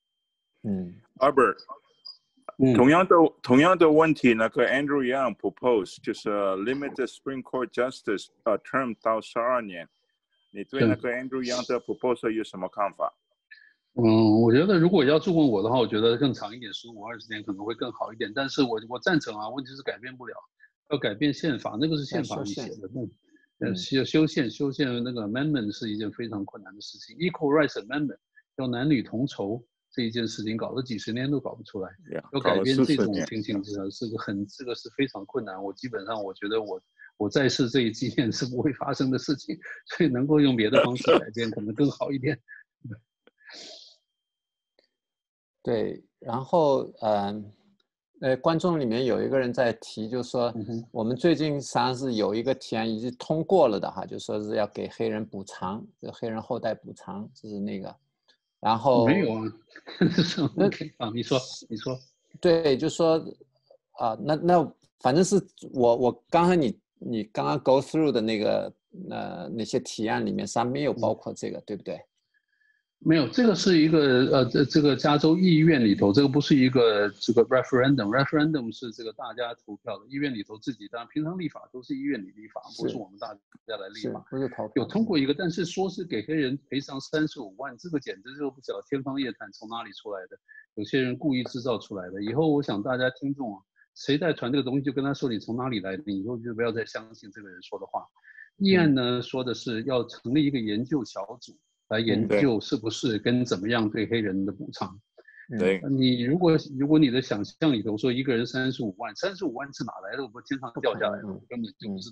Albert。同样的问题，那个 Andrew Yang propose 就是 limit the Supreme Court Justice term 到12年，你对那个 Andrew Yang 的 proposal 有什么看法？ 我觉得如果要问我的话，我觉得更长一点，15、20年可能会更好一点。但是我赞成啊，问题是改变不了，要改变宪法，那个是宪法里写的。修宪那个 amendment 是一件非常困难的事情。Equal Rights Amendment 要男女同酬。这一件事情搞了几十年都搞不出来，要改变这种情形，这个是非常困难。基本上我觉得我在世这一纪念是不会发生的事情，所以能够用别的方式改变可能更好一点。 对，然后观众里面有一个人在提，就是说我们最近实际上是有一个提案已经通过了的哈，就说是要给黑人补偿，黑人后代补偿，就是那个。然后没有啊，你说， 对，就说那反正是我刚才你刚刚 go through 的那个那些提案里面，实际上没有包括这个，对不对？ 没有，这个是一个这个加州议院里头，这个不是一个这个 referendum 是这个大家投票的，议院里头自己当然平常立法都是议院里立法，不是我们大家来立法。 不是投票有通过一个，但是说是给黑人赔偿35万，这个简直就不晓得天方夜谭从哪里出来的，有些人故意制造出来的。以后我想大家听众啊，谁在传这个东西，就跟他说你从哪里来的，以后就不要再相信这个人说的话。议案呢说的是要成立一个研究小组。来研究是不是跟怎么样对黑人的补偿。 对， 你如果你的想象里头说一个人35万是哪来的？我天上掉下来的，我根本就不知道。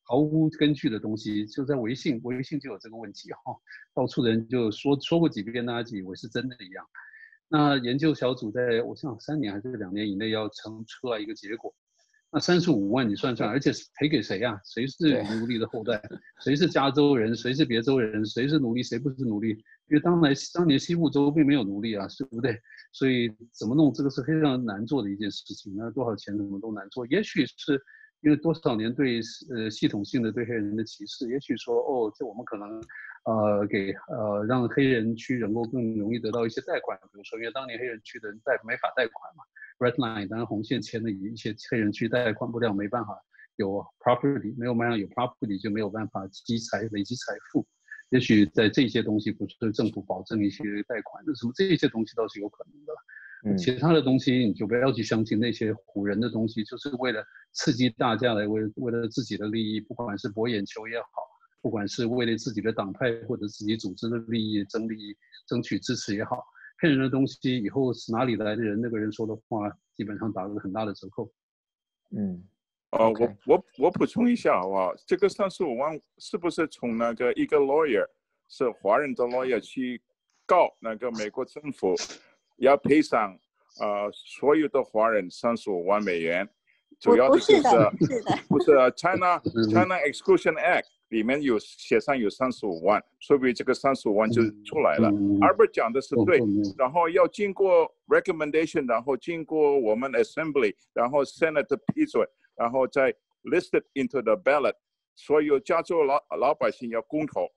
毫无根据的东西，就在微信就有这个问题哈，到处的人就说过几遍，大家就以为是真的一样。那研究小组在我想3年还是2年以内要出来一个结果。那35万你算算，而且是赔给谁啊？谁是奴隶的后代？谁是加州人？谁是别州人？谁是奴隶？谁不是奴隶？因为当年西部州并没有奴隶啊，对不对？所以怎么弄这个是非常难做的一件事情。那多少钱怎么都难做。也许是因为多少年对系统性的对黑人的歧视，也许说这我们可能让黑人区能够更容易得到一些贷款，比如说因为当年黑人区的人没法贷款嘛。Red Line 当然红线签的一些黑人区贷款不了，没办法有 property， 没有办法有 property 就没有办法累积财富。也许在这些东西不是政府保证一些贷款的什么，这些东西倒是有可能的。其他的东西你就不要去相信那些唬人的东西，就是为了刺激大家来为了自己的利益，不管是博眼球也好，不管是为了自己的党派或者自己组织的利益争取支持也好。骗人的东西以后是哪里来的人，那个人说的话基本上打了很大的折扣。 我补充一下好不好？这个35万是不是从那个一个 lawyer 是华人的 lawyer 去告那个美国政府，要赔偿所有的华人35万美元？主要的就是不是 China Exclusion Act 里面写上有35万，所以这个35万就出来了。Albert 讲的是对，然后要经过 recommendation， 然后经过我们 Assembly， 然后 Senate 的批准，然后再 listed into the ballot， 所有加州老百姓要公投。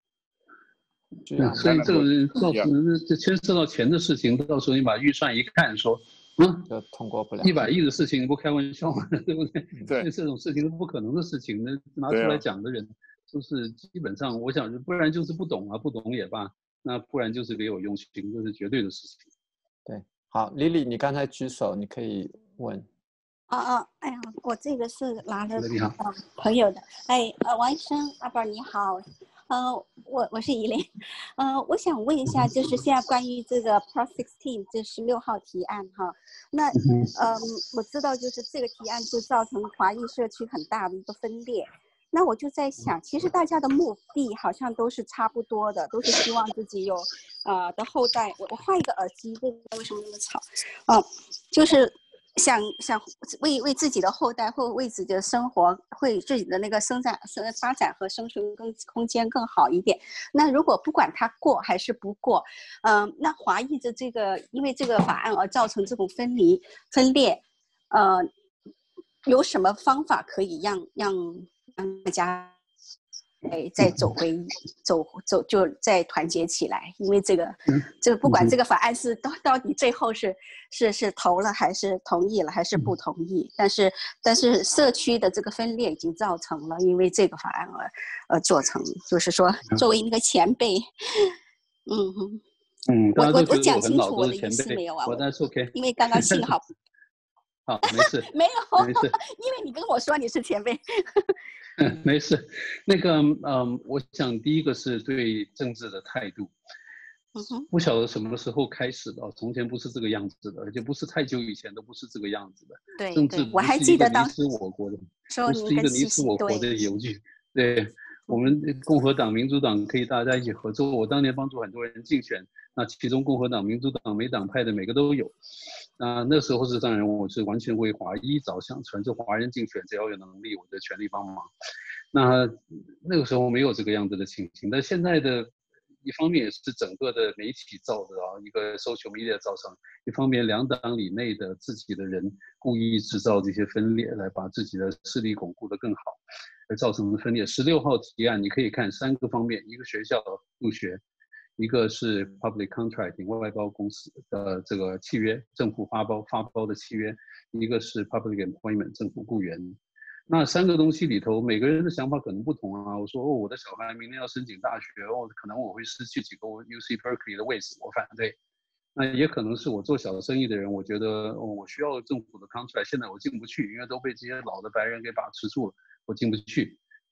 所以这个到时候牵涉到钱的事情，到时候你把预算一看说。 就通过不了 100亿的事情，不开玩笑嘛，对不对？ 对， 这种事情是不可能的事情，那拿出来讲的人，就是基本上，我想，不然就是不懂啊，不懂也罢，那不然就是别有用心，这是绝对的事情。 对，好，Lily，你刚才举手，你可以问。 哎呀，我这个是拿着朋友的。王医生，阿宝你好。我是怡琳，我想问一下，就是现在关于这个 Pro 16这16号提案哈，那我知道就是这个提案就造成华裔社区很大的一个分裂，那我就在想，其实大家的目的好像都是差不多的，都是希望自己有的后代。我换一个耳机，这个为什么那么吵？就是想为自己的后代或为自己的生活，会自己的那个发展和生存空间更好一点。那如果不管他过还是不过，那华裔的这个因为这个法案而造成这种分裂，有什么方法可以让大家再走就再团结起来？因为这个不管这个法案是到底最后是投了还是同意了还是不同意，但是社区的这个分裂已经造成了，因为这个法案而做成，就是说作为那个前辈，我讲清楚我的意思没有啊？因为刚刚信号好，没事， 没有， 没事， 因为你跟我说你是前辈。 没事，那个我想第一个是对政治的态度。不晓得什么时候开始的，从前不是这个样子的，而且不是太久以前都不是这个样子的。 对， 政治我还记得当不是一个你死我活的游戏。对，我们共和党、民主党可以大家一起合作。我当年帮助很多人竞选，那其中共和党、民主党、每党派的每个都有。那时候是当然，我是完全为华裔着想，全是华人竞选，只要有能力，我就全力帮忙。那个时候没有这个样子的情形，但现在的一方面也是整个的媒体造的一个 social media 造成，一方面两党里内的自己的人故意制造这些分裂，来把自己的势力巩固得更好，而造成的分裂。16号提案你可以看3个方面，一个学校入学，一个是 public contracting 外包公司的这个契约，政府发包的契约，一个是 public employment 政府雇员。那3个东西里头，每个人的想法可能不同啊。我说我的小孩明年要申请大学，可能我会失去几个 UC Berkeley 的位置，我反对。那也可能是我做小生意的人，我觉得我需要政府的 contract， 现在我进不去，因为都被这些老的白人给把持住了，我进不去。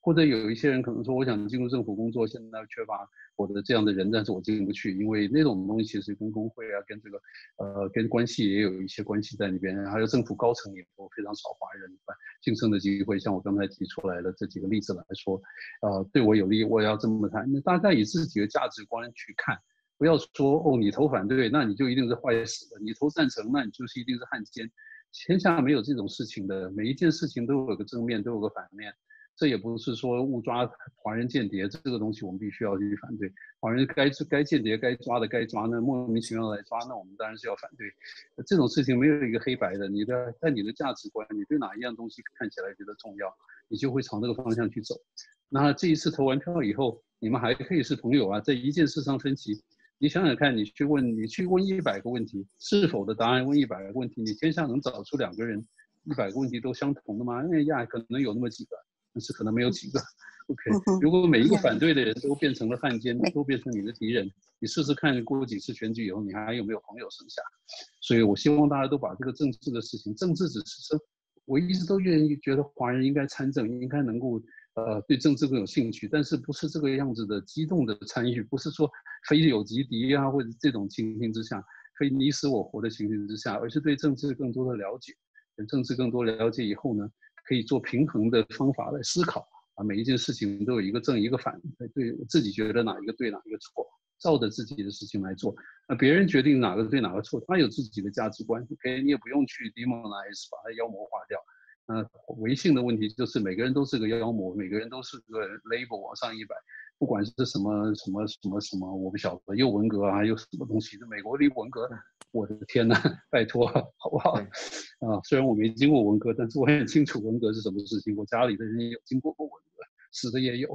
或者有一些人可能说，我想进入政府工作，现在缺乏我的这样的人，但是我进不去，因为那种东西其实跟工会啊，跟这个跟关系也有一些关系在里边，还有政府高层也都非常少华人晋升的机会。像我刚才提出来的这几个例子来说，对我有利，我要这么谈。那大家以自己的价值观去看，不要说哦，你投反对，那你就一定是坏死的；你投赞成，那你就是一定是汉奸。天下没有这种事情的，每一件事情都有个正面，都有个反面。这也不是说误抓华人间谍这个东西，我们必须要去反对。华人该间谍该抓的该抓，那莫名其妙来抓，那我们当然是要反对。这种事情没有一个黑白的，在你的价值观，你对哪一样东西看起来觉得重要，你就会朝那个方向去走。那这一次投完票以后，你们还可以是朋友啊，在一件事上分歧，你想想看，你去问100个问题，是否的答案问100个问题，你天下能找出2个人100个问题都相同的吗？那呀，可能有那么几个。但是可能没有几个 ，OK。如果每一个反对的人都变成了汉奸，都变成你的敌人，你试试看，过几次选举以后，你还有没有朋友剩下？所以我希望大家都把这个政治的事情，政治只是我一直都愿意觉得华人应该参政，应该能够对政治更有兴趣，但是不是这个样子的激动的参与，不是说非友即敌啊，或者这种情形之下，非你死我活的情形之下，而是对政治更多的了解，对政治更多了解以后呢，可以做平衡的方法来思考啊，每一件事情都有一个正一个反，对自己觉得哪一个对哪一个错，照着自己的事情来做。那别人决定哪个对哪个错，他有自己的价值观 ，OK， 你也不用去 demonize 把它妖魔化掉。唯性的问题就是每个人都是个妖魔，每个人都是个 label 往上100，不管是什么，我不晓得又文革啊，又什么东西，美国的文革，我的天哪，拜托，好不好？虽然我没经过文革，但是我很清楚文革是什么事情，我家里的人也有经过文革，死的也有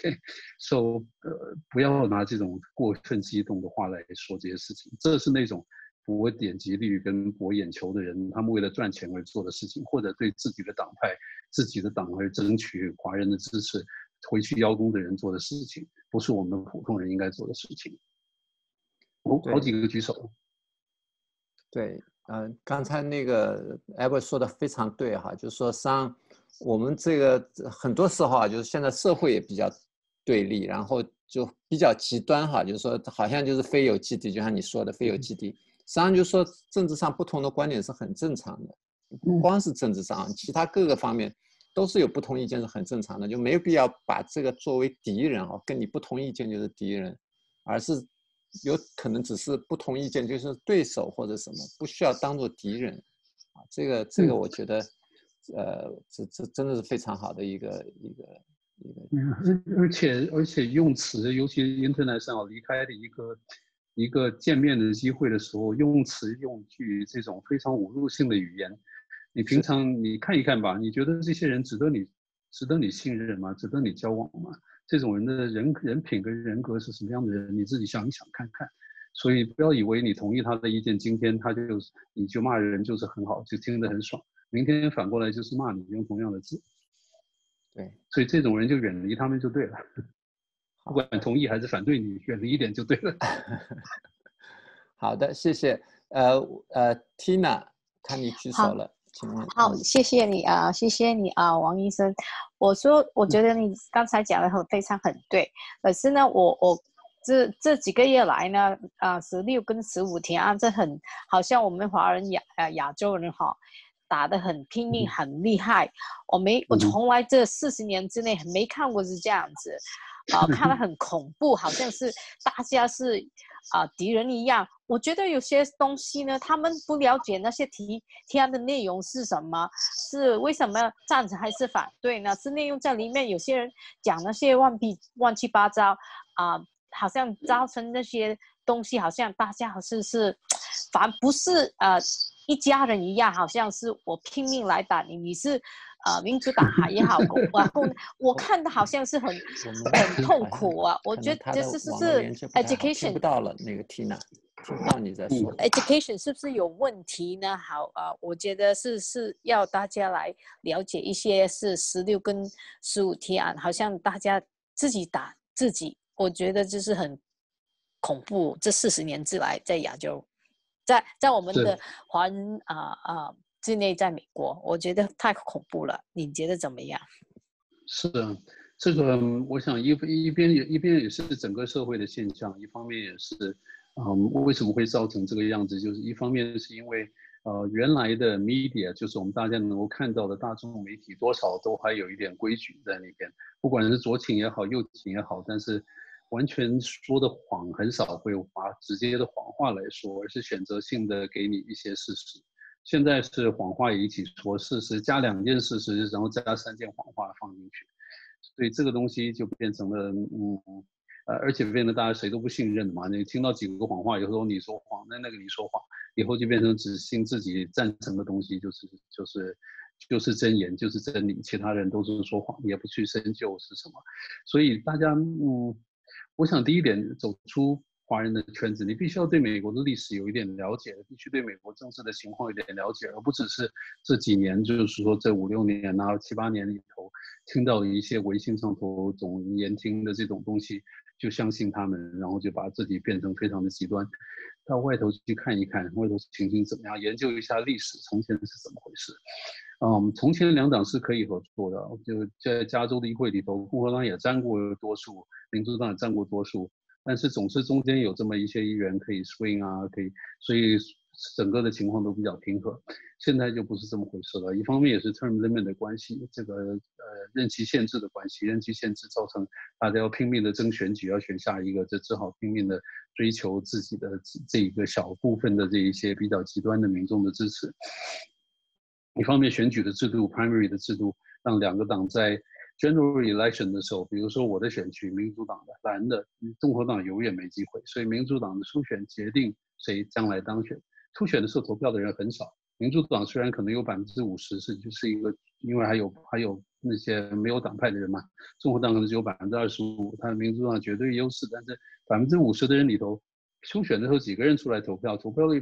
，OK，so 不要拿这种过分激动的话来说这些事情，这是那种博点击率跟博眼球的人，他们为了赚钱而做的事情，或者对自己的党派、自己的党而争取华人的支持，回去邀功的人做的事情，不是我们普通人应该做的事情。好几个举手。 对，刚才那个 Albert 说的非常对哈，就是说，实际上我们这个很多时候啊，就是现在社会也比较对立，然后就比较极端哈，就是说好像就是非友即敌，就像你说的非友即敌。实际上就是说政治上不同的观点是很正常的，不光是政治上，其他各个方面都是有不同意见是很正常的，就没有必要把这个作为敌人哦，跟你不同意见就是敌人，而是有可能只是不同意见就是对手或者什么，不需要当做敌人啊。这个我觉得这真的是非常好的一个而且用词，尤其 Internet 上离开的一个见面的机会的时候，用词用句这种非常侮辱性的语言，你平常你看一看吧，你觉得这些人值得你信任吗？值得你交往吗？这种人的人品跟人格是什么样的人，你自己想一想看看。所以不要以为你同意他的意见，今天你就骂人就是很好，就听得很爽，明天反过来就是骂你，用同样的字。 对， 所以这种人就远离他们就对了。不管同意还是反对你，远离一点就对了。 好的，谢谢。Tina， 看你举手了，请问。 好，谢谢你啊，谢谢你啊，王医生。我觉得你刚才讲的非常对，可是呢，我这几个月来呢，16跟15天啊，这好像我们华人亚洲人哈，打得很拼命，很厉害。我从来这40年之内没看过是这样子。看得很恐怖，好像是大家是敌人一样。我觉得有些东西呢，他们不了解那些提案的内容是什么，是为什么赞成还是反对呢？是内容在里面，有些人讲那些乱七八糟好像造成那些东西，好像大家好像是反不是一家人一样，好像是我拼命来打你，你是民主党也好，我看的好像是很痛苦啊。我觉得这是 education 听不到了，那个 Tina 听不到你在说。 education 是不是有问题呢？好我觉得是要大家来了解一些是16跟15天好像大家自己打自己，我觉得就是很恐怖。这40年之来，在亚洲，在我们的华人之内，在美国，我觉得太恐怖了。你觉得怎么样？ 是啊， 这个我想一边也是整个社会的现象，一方面也是，为什么会造成这个样子？就是一方面是因为原来的 media 就是我们大家能够看到的大众媒体，多少都还有一点规矩在那边，不管是左倾也好，右倾也好，但是完全说的谎很少会把直接的谎话来说，而是选择性的给你一些事实。现在是谎话也一起说，事实加2件事实，然后加3件谎话放进去。所以这个东西就变成了，而且变得大家谁都不信任嘛。你听到几个谎话，有时候你说谎，那个你说谎，以后就变成只信自己赞成的东西，就是真言，就是真理，其他人都是说谎，也不去深究是什么。所以大家，我想第一点，走出华人的圈子，你必须要对美国的历史有一点了解，必须对美国政治的情况有点了解，而不只是这几年，就是说这5、6年啊、7、8年里头听到的一些微信上头总言听的这种东西，就相信他们，然后就把自己变成非常的极端。到外头去看一看，外头情形怎么样，研究一下历史，从前是怎么回事。从前2党是可以合作的，就在加州的议会里头，共和党也占过多数，民主党也占过多数。但是总是中间有这么一些议员可以 swing 啊，所以整个的情况都比较平和。现在就不是这么回事了，一方面也是 term limit 的关系，这个任期限制的关系，任期限制造成大家要拼命的争选举，要选下一个，这只好拼命的追求自己的这一个小部分的这一些比较极端的民众的支持。一方面选举的制度 primary 的制度让2个党在General election 的时候，比如说我的选区，民主党的蓝的，共和党永远没机会，所以民主党的初选决定谁将来当选。初选的时候投票的人很少，民主党虽然可能有50%就是一个，因为还有那些没有党派的人嘛，共和党可能只有25%，他民主党绝对优势，但是50%的人里头，初选的时候几个人出来投票，投票率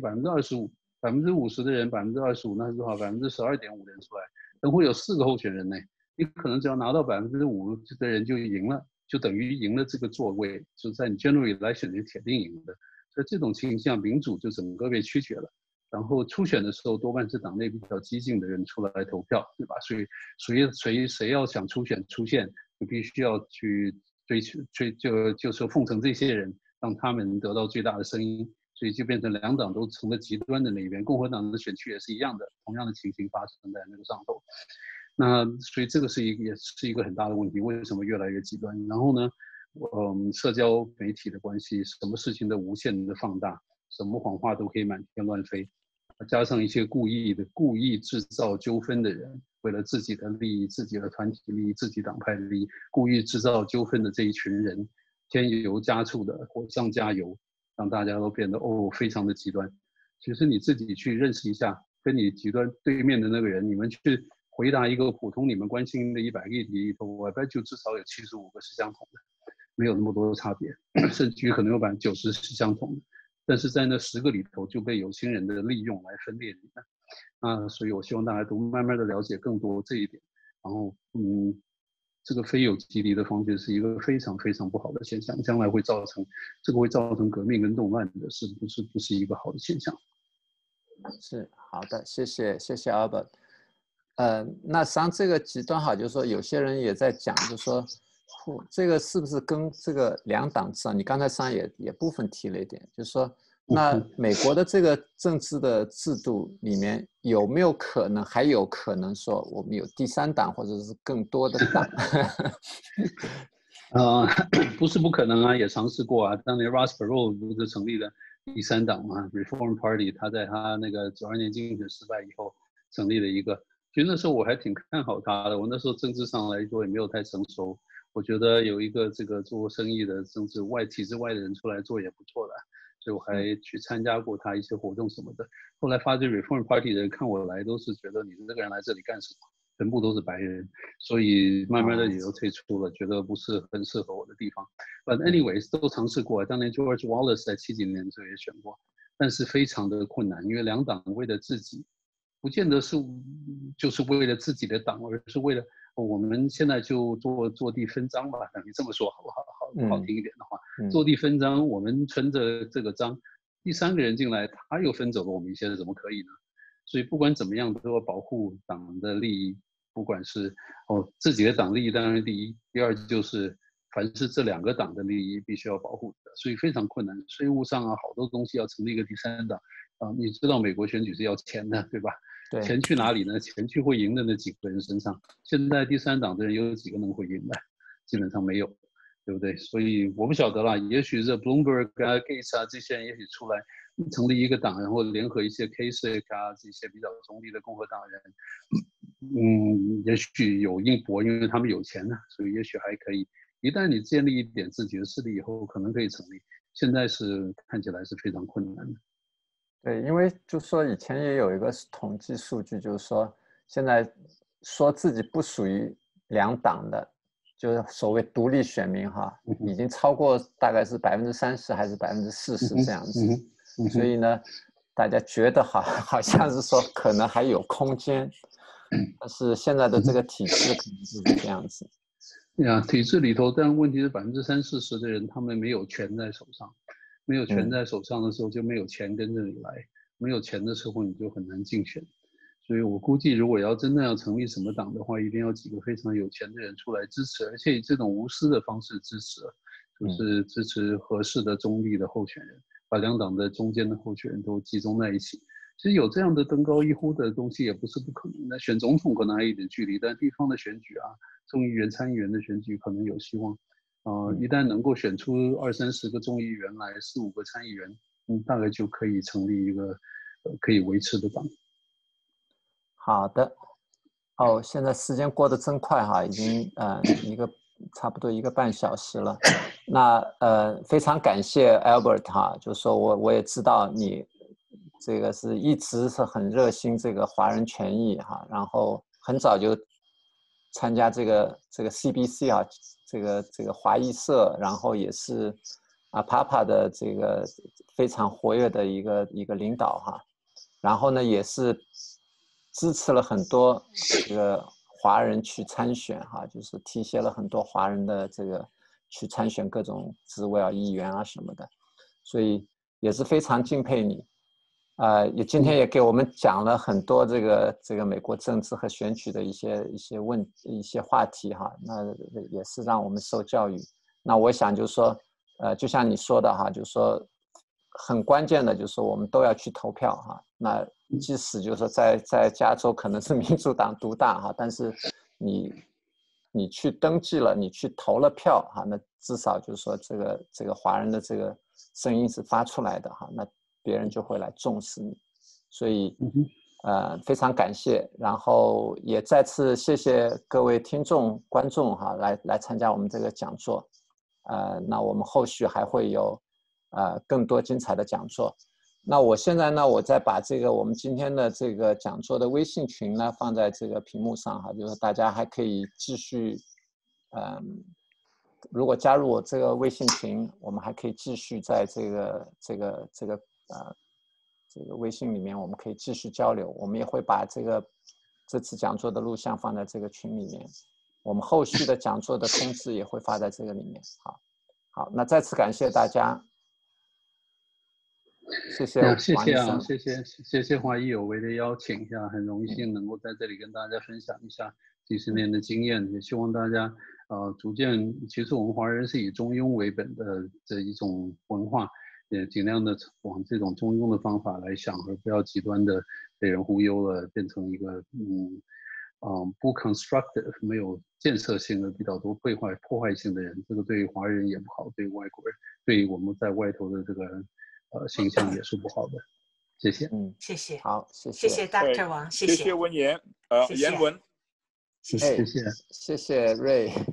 25%，50%的人25%，那是多少？12.5%人出来，等会有4个候选人呢。你可能只要拿到5%的人就赢了，就等于赢了这个座位，就在你 general election 里铁定赢的。所以这种情况，民主就整个被曲解了。然后初选的时候，多半是党内比较激进的人出来投票，对吧？所以谁要想初选出现，就必须要去就是奉承这些人，让他们得到最大的声音。所以就变成2党都成了极端的那一边。共和党的选区也是一样的，同样的情形发生在那个上头。那所以这个也是一个很大的问题，为什么越来越极端？然后呢，社交媒体的关系，什么事情都无限的放大，什么谎话都可以满天乱飞，加上一些故意制造纠纷的人，为了自己的利益、自己的团体利益、自己党派的利益，故意制造纠纷的这一群人，添油加醋的火上加油，让大家都变得非常的极端。其实你自己去认识一下，跟你极端对面的那个人，你们去回答一个普通你们关心的100个议题里头，我bet就至少有75个是相同的，没有那么多的差别，甚至于可能有90%是相同的。但是在那10个里头就被有心人的利用来分裂你们。所以我希望大家都慢慢的了解更多这一点。然后这个非友即敌的方式是一个非常非常不好的现象，将来会造成革命跟动乱的，不是一个好的现象。 是好的，谢谢 Albert。那实际上这个极端哈，就是说有些人也在讲，就是说这个是不是跟这个2党制啊？你刚才实际上也部分提了一点，就是说那美国的这个政治的制度里面有没有可能，还有可能说我们有第3党或者是更多的党？ 不是不可能啊，也尝试过啊。当年 Ross Perot 不是成立了第3党嘛 ，Reform Party， 他在他那个92年竞选失败以后成立了一个。其实那时候我还挺看好他的，我那时候政治上来说也没有太成熟，我觉得有一个这个做生意的政治体制外的人出来做也不错的，所以我还去参加过他一些活动什么的。后来发觉 Reform Party 的人看我来都是觉得你这个人来这里干什么？全部都是白人，所以慢慢的也都退出了，觉得不是很适合我的地方。But anyways 都尝试过，当年 George Wallace 在70年的时候也选过，但是非常的困难，因为2党为了自己。不见得是就是为了自己的党，而是为了我们现在就坐地分赃吧，你这么说好听一点的话，坐地分赃，我们存着这个章，第3个人进来，他又分走了我们一些，怎么可以呢？所以不管怎么样，都要保护党的利益， 不管是自己的党利益当然第一，第二就是凡是这2个党的利益必须要保护的，所以非常困难。税务上啊，好多东西要成立一个第3党你知道美国选举是要钱的，对吧？ 对， 钱去哪里呢？钱去会赢的那几个人身上。现在第3党的人有几个能会赢的？基本上没有，对不对？所以我不晓得啦，也许这 Bloomberg 啊、Gates 啊这些人也许出来成立一个党，然后联合一些 Kasich 啊这些比较中立的共和党人，也许有硬搏，因为他们有钱呢，所以也许还可以。一旦你建立一点自己的势力以后，可能可以成立。现在是看起来是非常困难的。 对，因为就说以前也有一个统计数据，就是说现在说自己不属于2党的，就是所谓独立选民哈，已经超过大概是30%还是40%这样子。所以呢，大家觉得好像是说可能还有空间，但是现在的这个体制可能就是这样子。 体制里头，但问题是30%-40%的人他们没有权在手上，没有权在手上的时候就没有钱跟着你来，没有钱的时候你就很难竞选。所以我估计，如果要真的要成立什么党的话，一定要几个非常有钱的人出来支持，而且以这种无私的方式支持，就是支持合适的中立的候选人，把2党的中间的候选人都集中在一起。其实有这样的登高一呼的东西也不是不可能的。选总统可能还有一点距离，但地方的选举啊，众议员、参议员的选举可能有希望。一旦能够选出20-30个众议员来，4-5个参议员，大概就可以成立一个可以维持的党。 好的，现在时间过得真快哈，已经差不多1个半小时了。那非常感谢 Albert 哈，就是说我也知道你这个是一直是很热心这个华人权益哈，然后很早就参加这个 CBC 啊，这个华裔社，然后也是APAPA 的这个非常活跃的一个领导哈，然后呢也是支持了很多这个华人去参选哈，就是提携了很多华人的这个去参选各种职位啊、议员啊什么的，所以也是非常敬佩你。也今天也给我们讲了很多这个美国政治和选举的一些话题哈，那也是让我们受教育。那我想就是说，就像你说的哈，就是说很关键的就是说我们都要去投票哈。那即使就是说在加州可能是民主党独大哈，但是你去登记了，你去投了票哈，那至少就是说这个华人的这个声音是发出来的哈，那别人就会来重视你，所以非常感谢，然后也再次谢谢各位听众观众哈，来参加我们这个讲座，那我们后续还会有更多精彩的讲座。那我现在呢，我再把我们今天的这个讲座的微信群呢放在这个屏幕上哈，就是大家还可以继续如果加入我这个微信群，我们还可以继续在这个微信里面，我们可以继续交流。我们也会把这次讲座的录像放在这个群里面，我们后续的讲座的通知也会发在这个里面。好，那再次感谢大家，谢谢王医生， 谢谢华裔有为的邀请一下，很荣幸能够在这里跟大家分享一下几十年的经验，也希望大家逐渐，其实我们华人是以中庸为本的这一种文化，也尽量的往这种中庸的方法来想，而不要极端的被人忽悠了，变成一个不 constructive 没有建设性的比较多破坏性的人，这个对华人也不好，对外国人，对我们在外头的这个形象也是不好的。谢谢。 谢谢。 好，谢谢 Dr. 王， 谢谢文言， 言文， 谢谢瑞。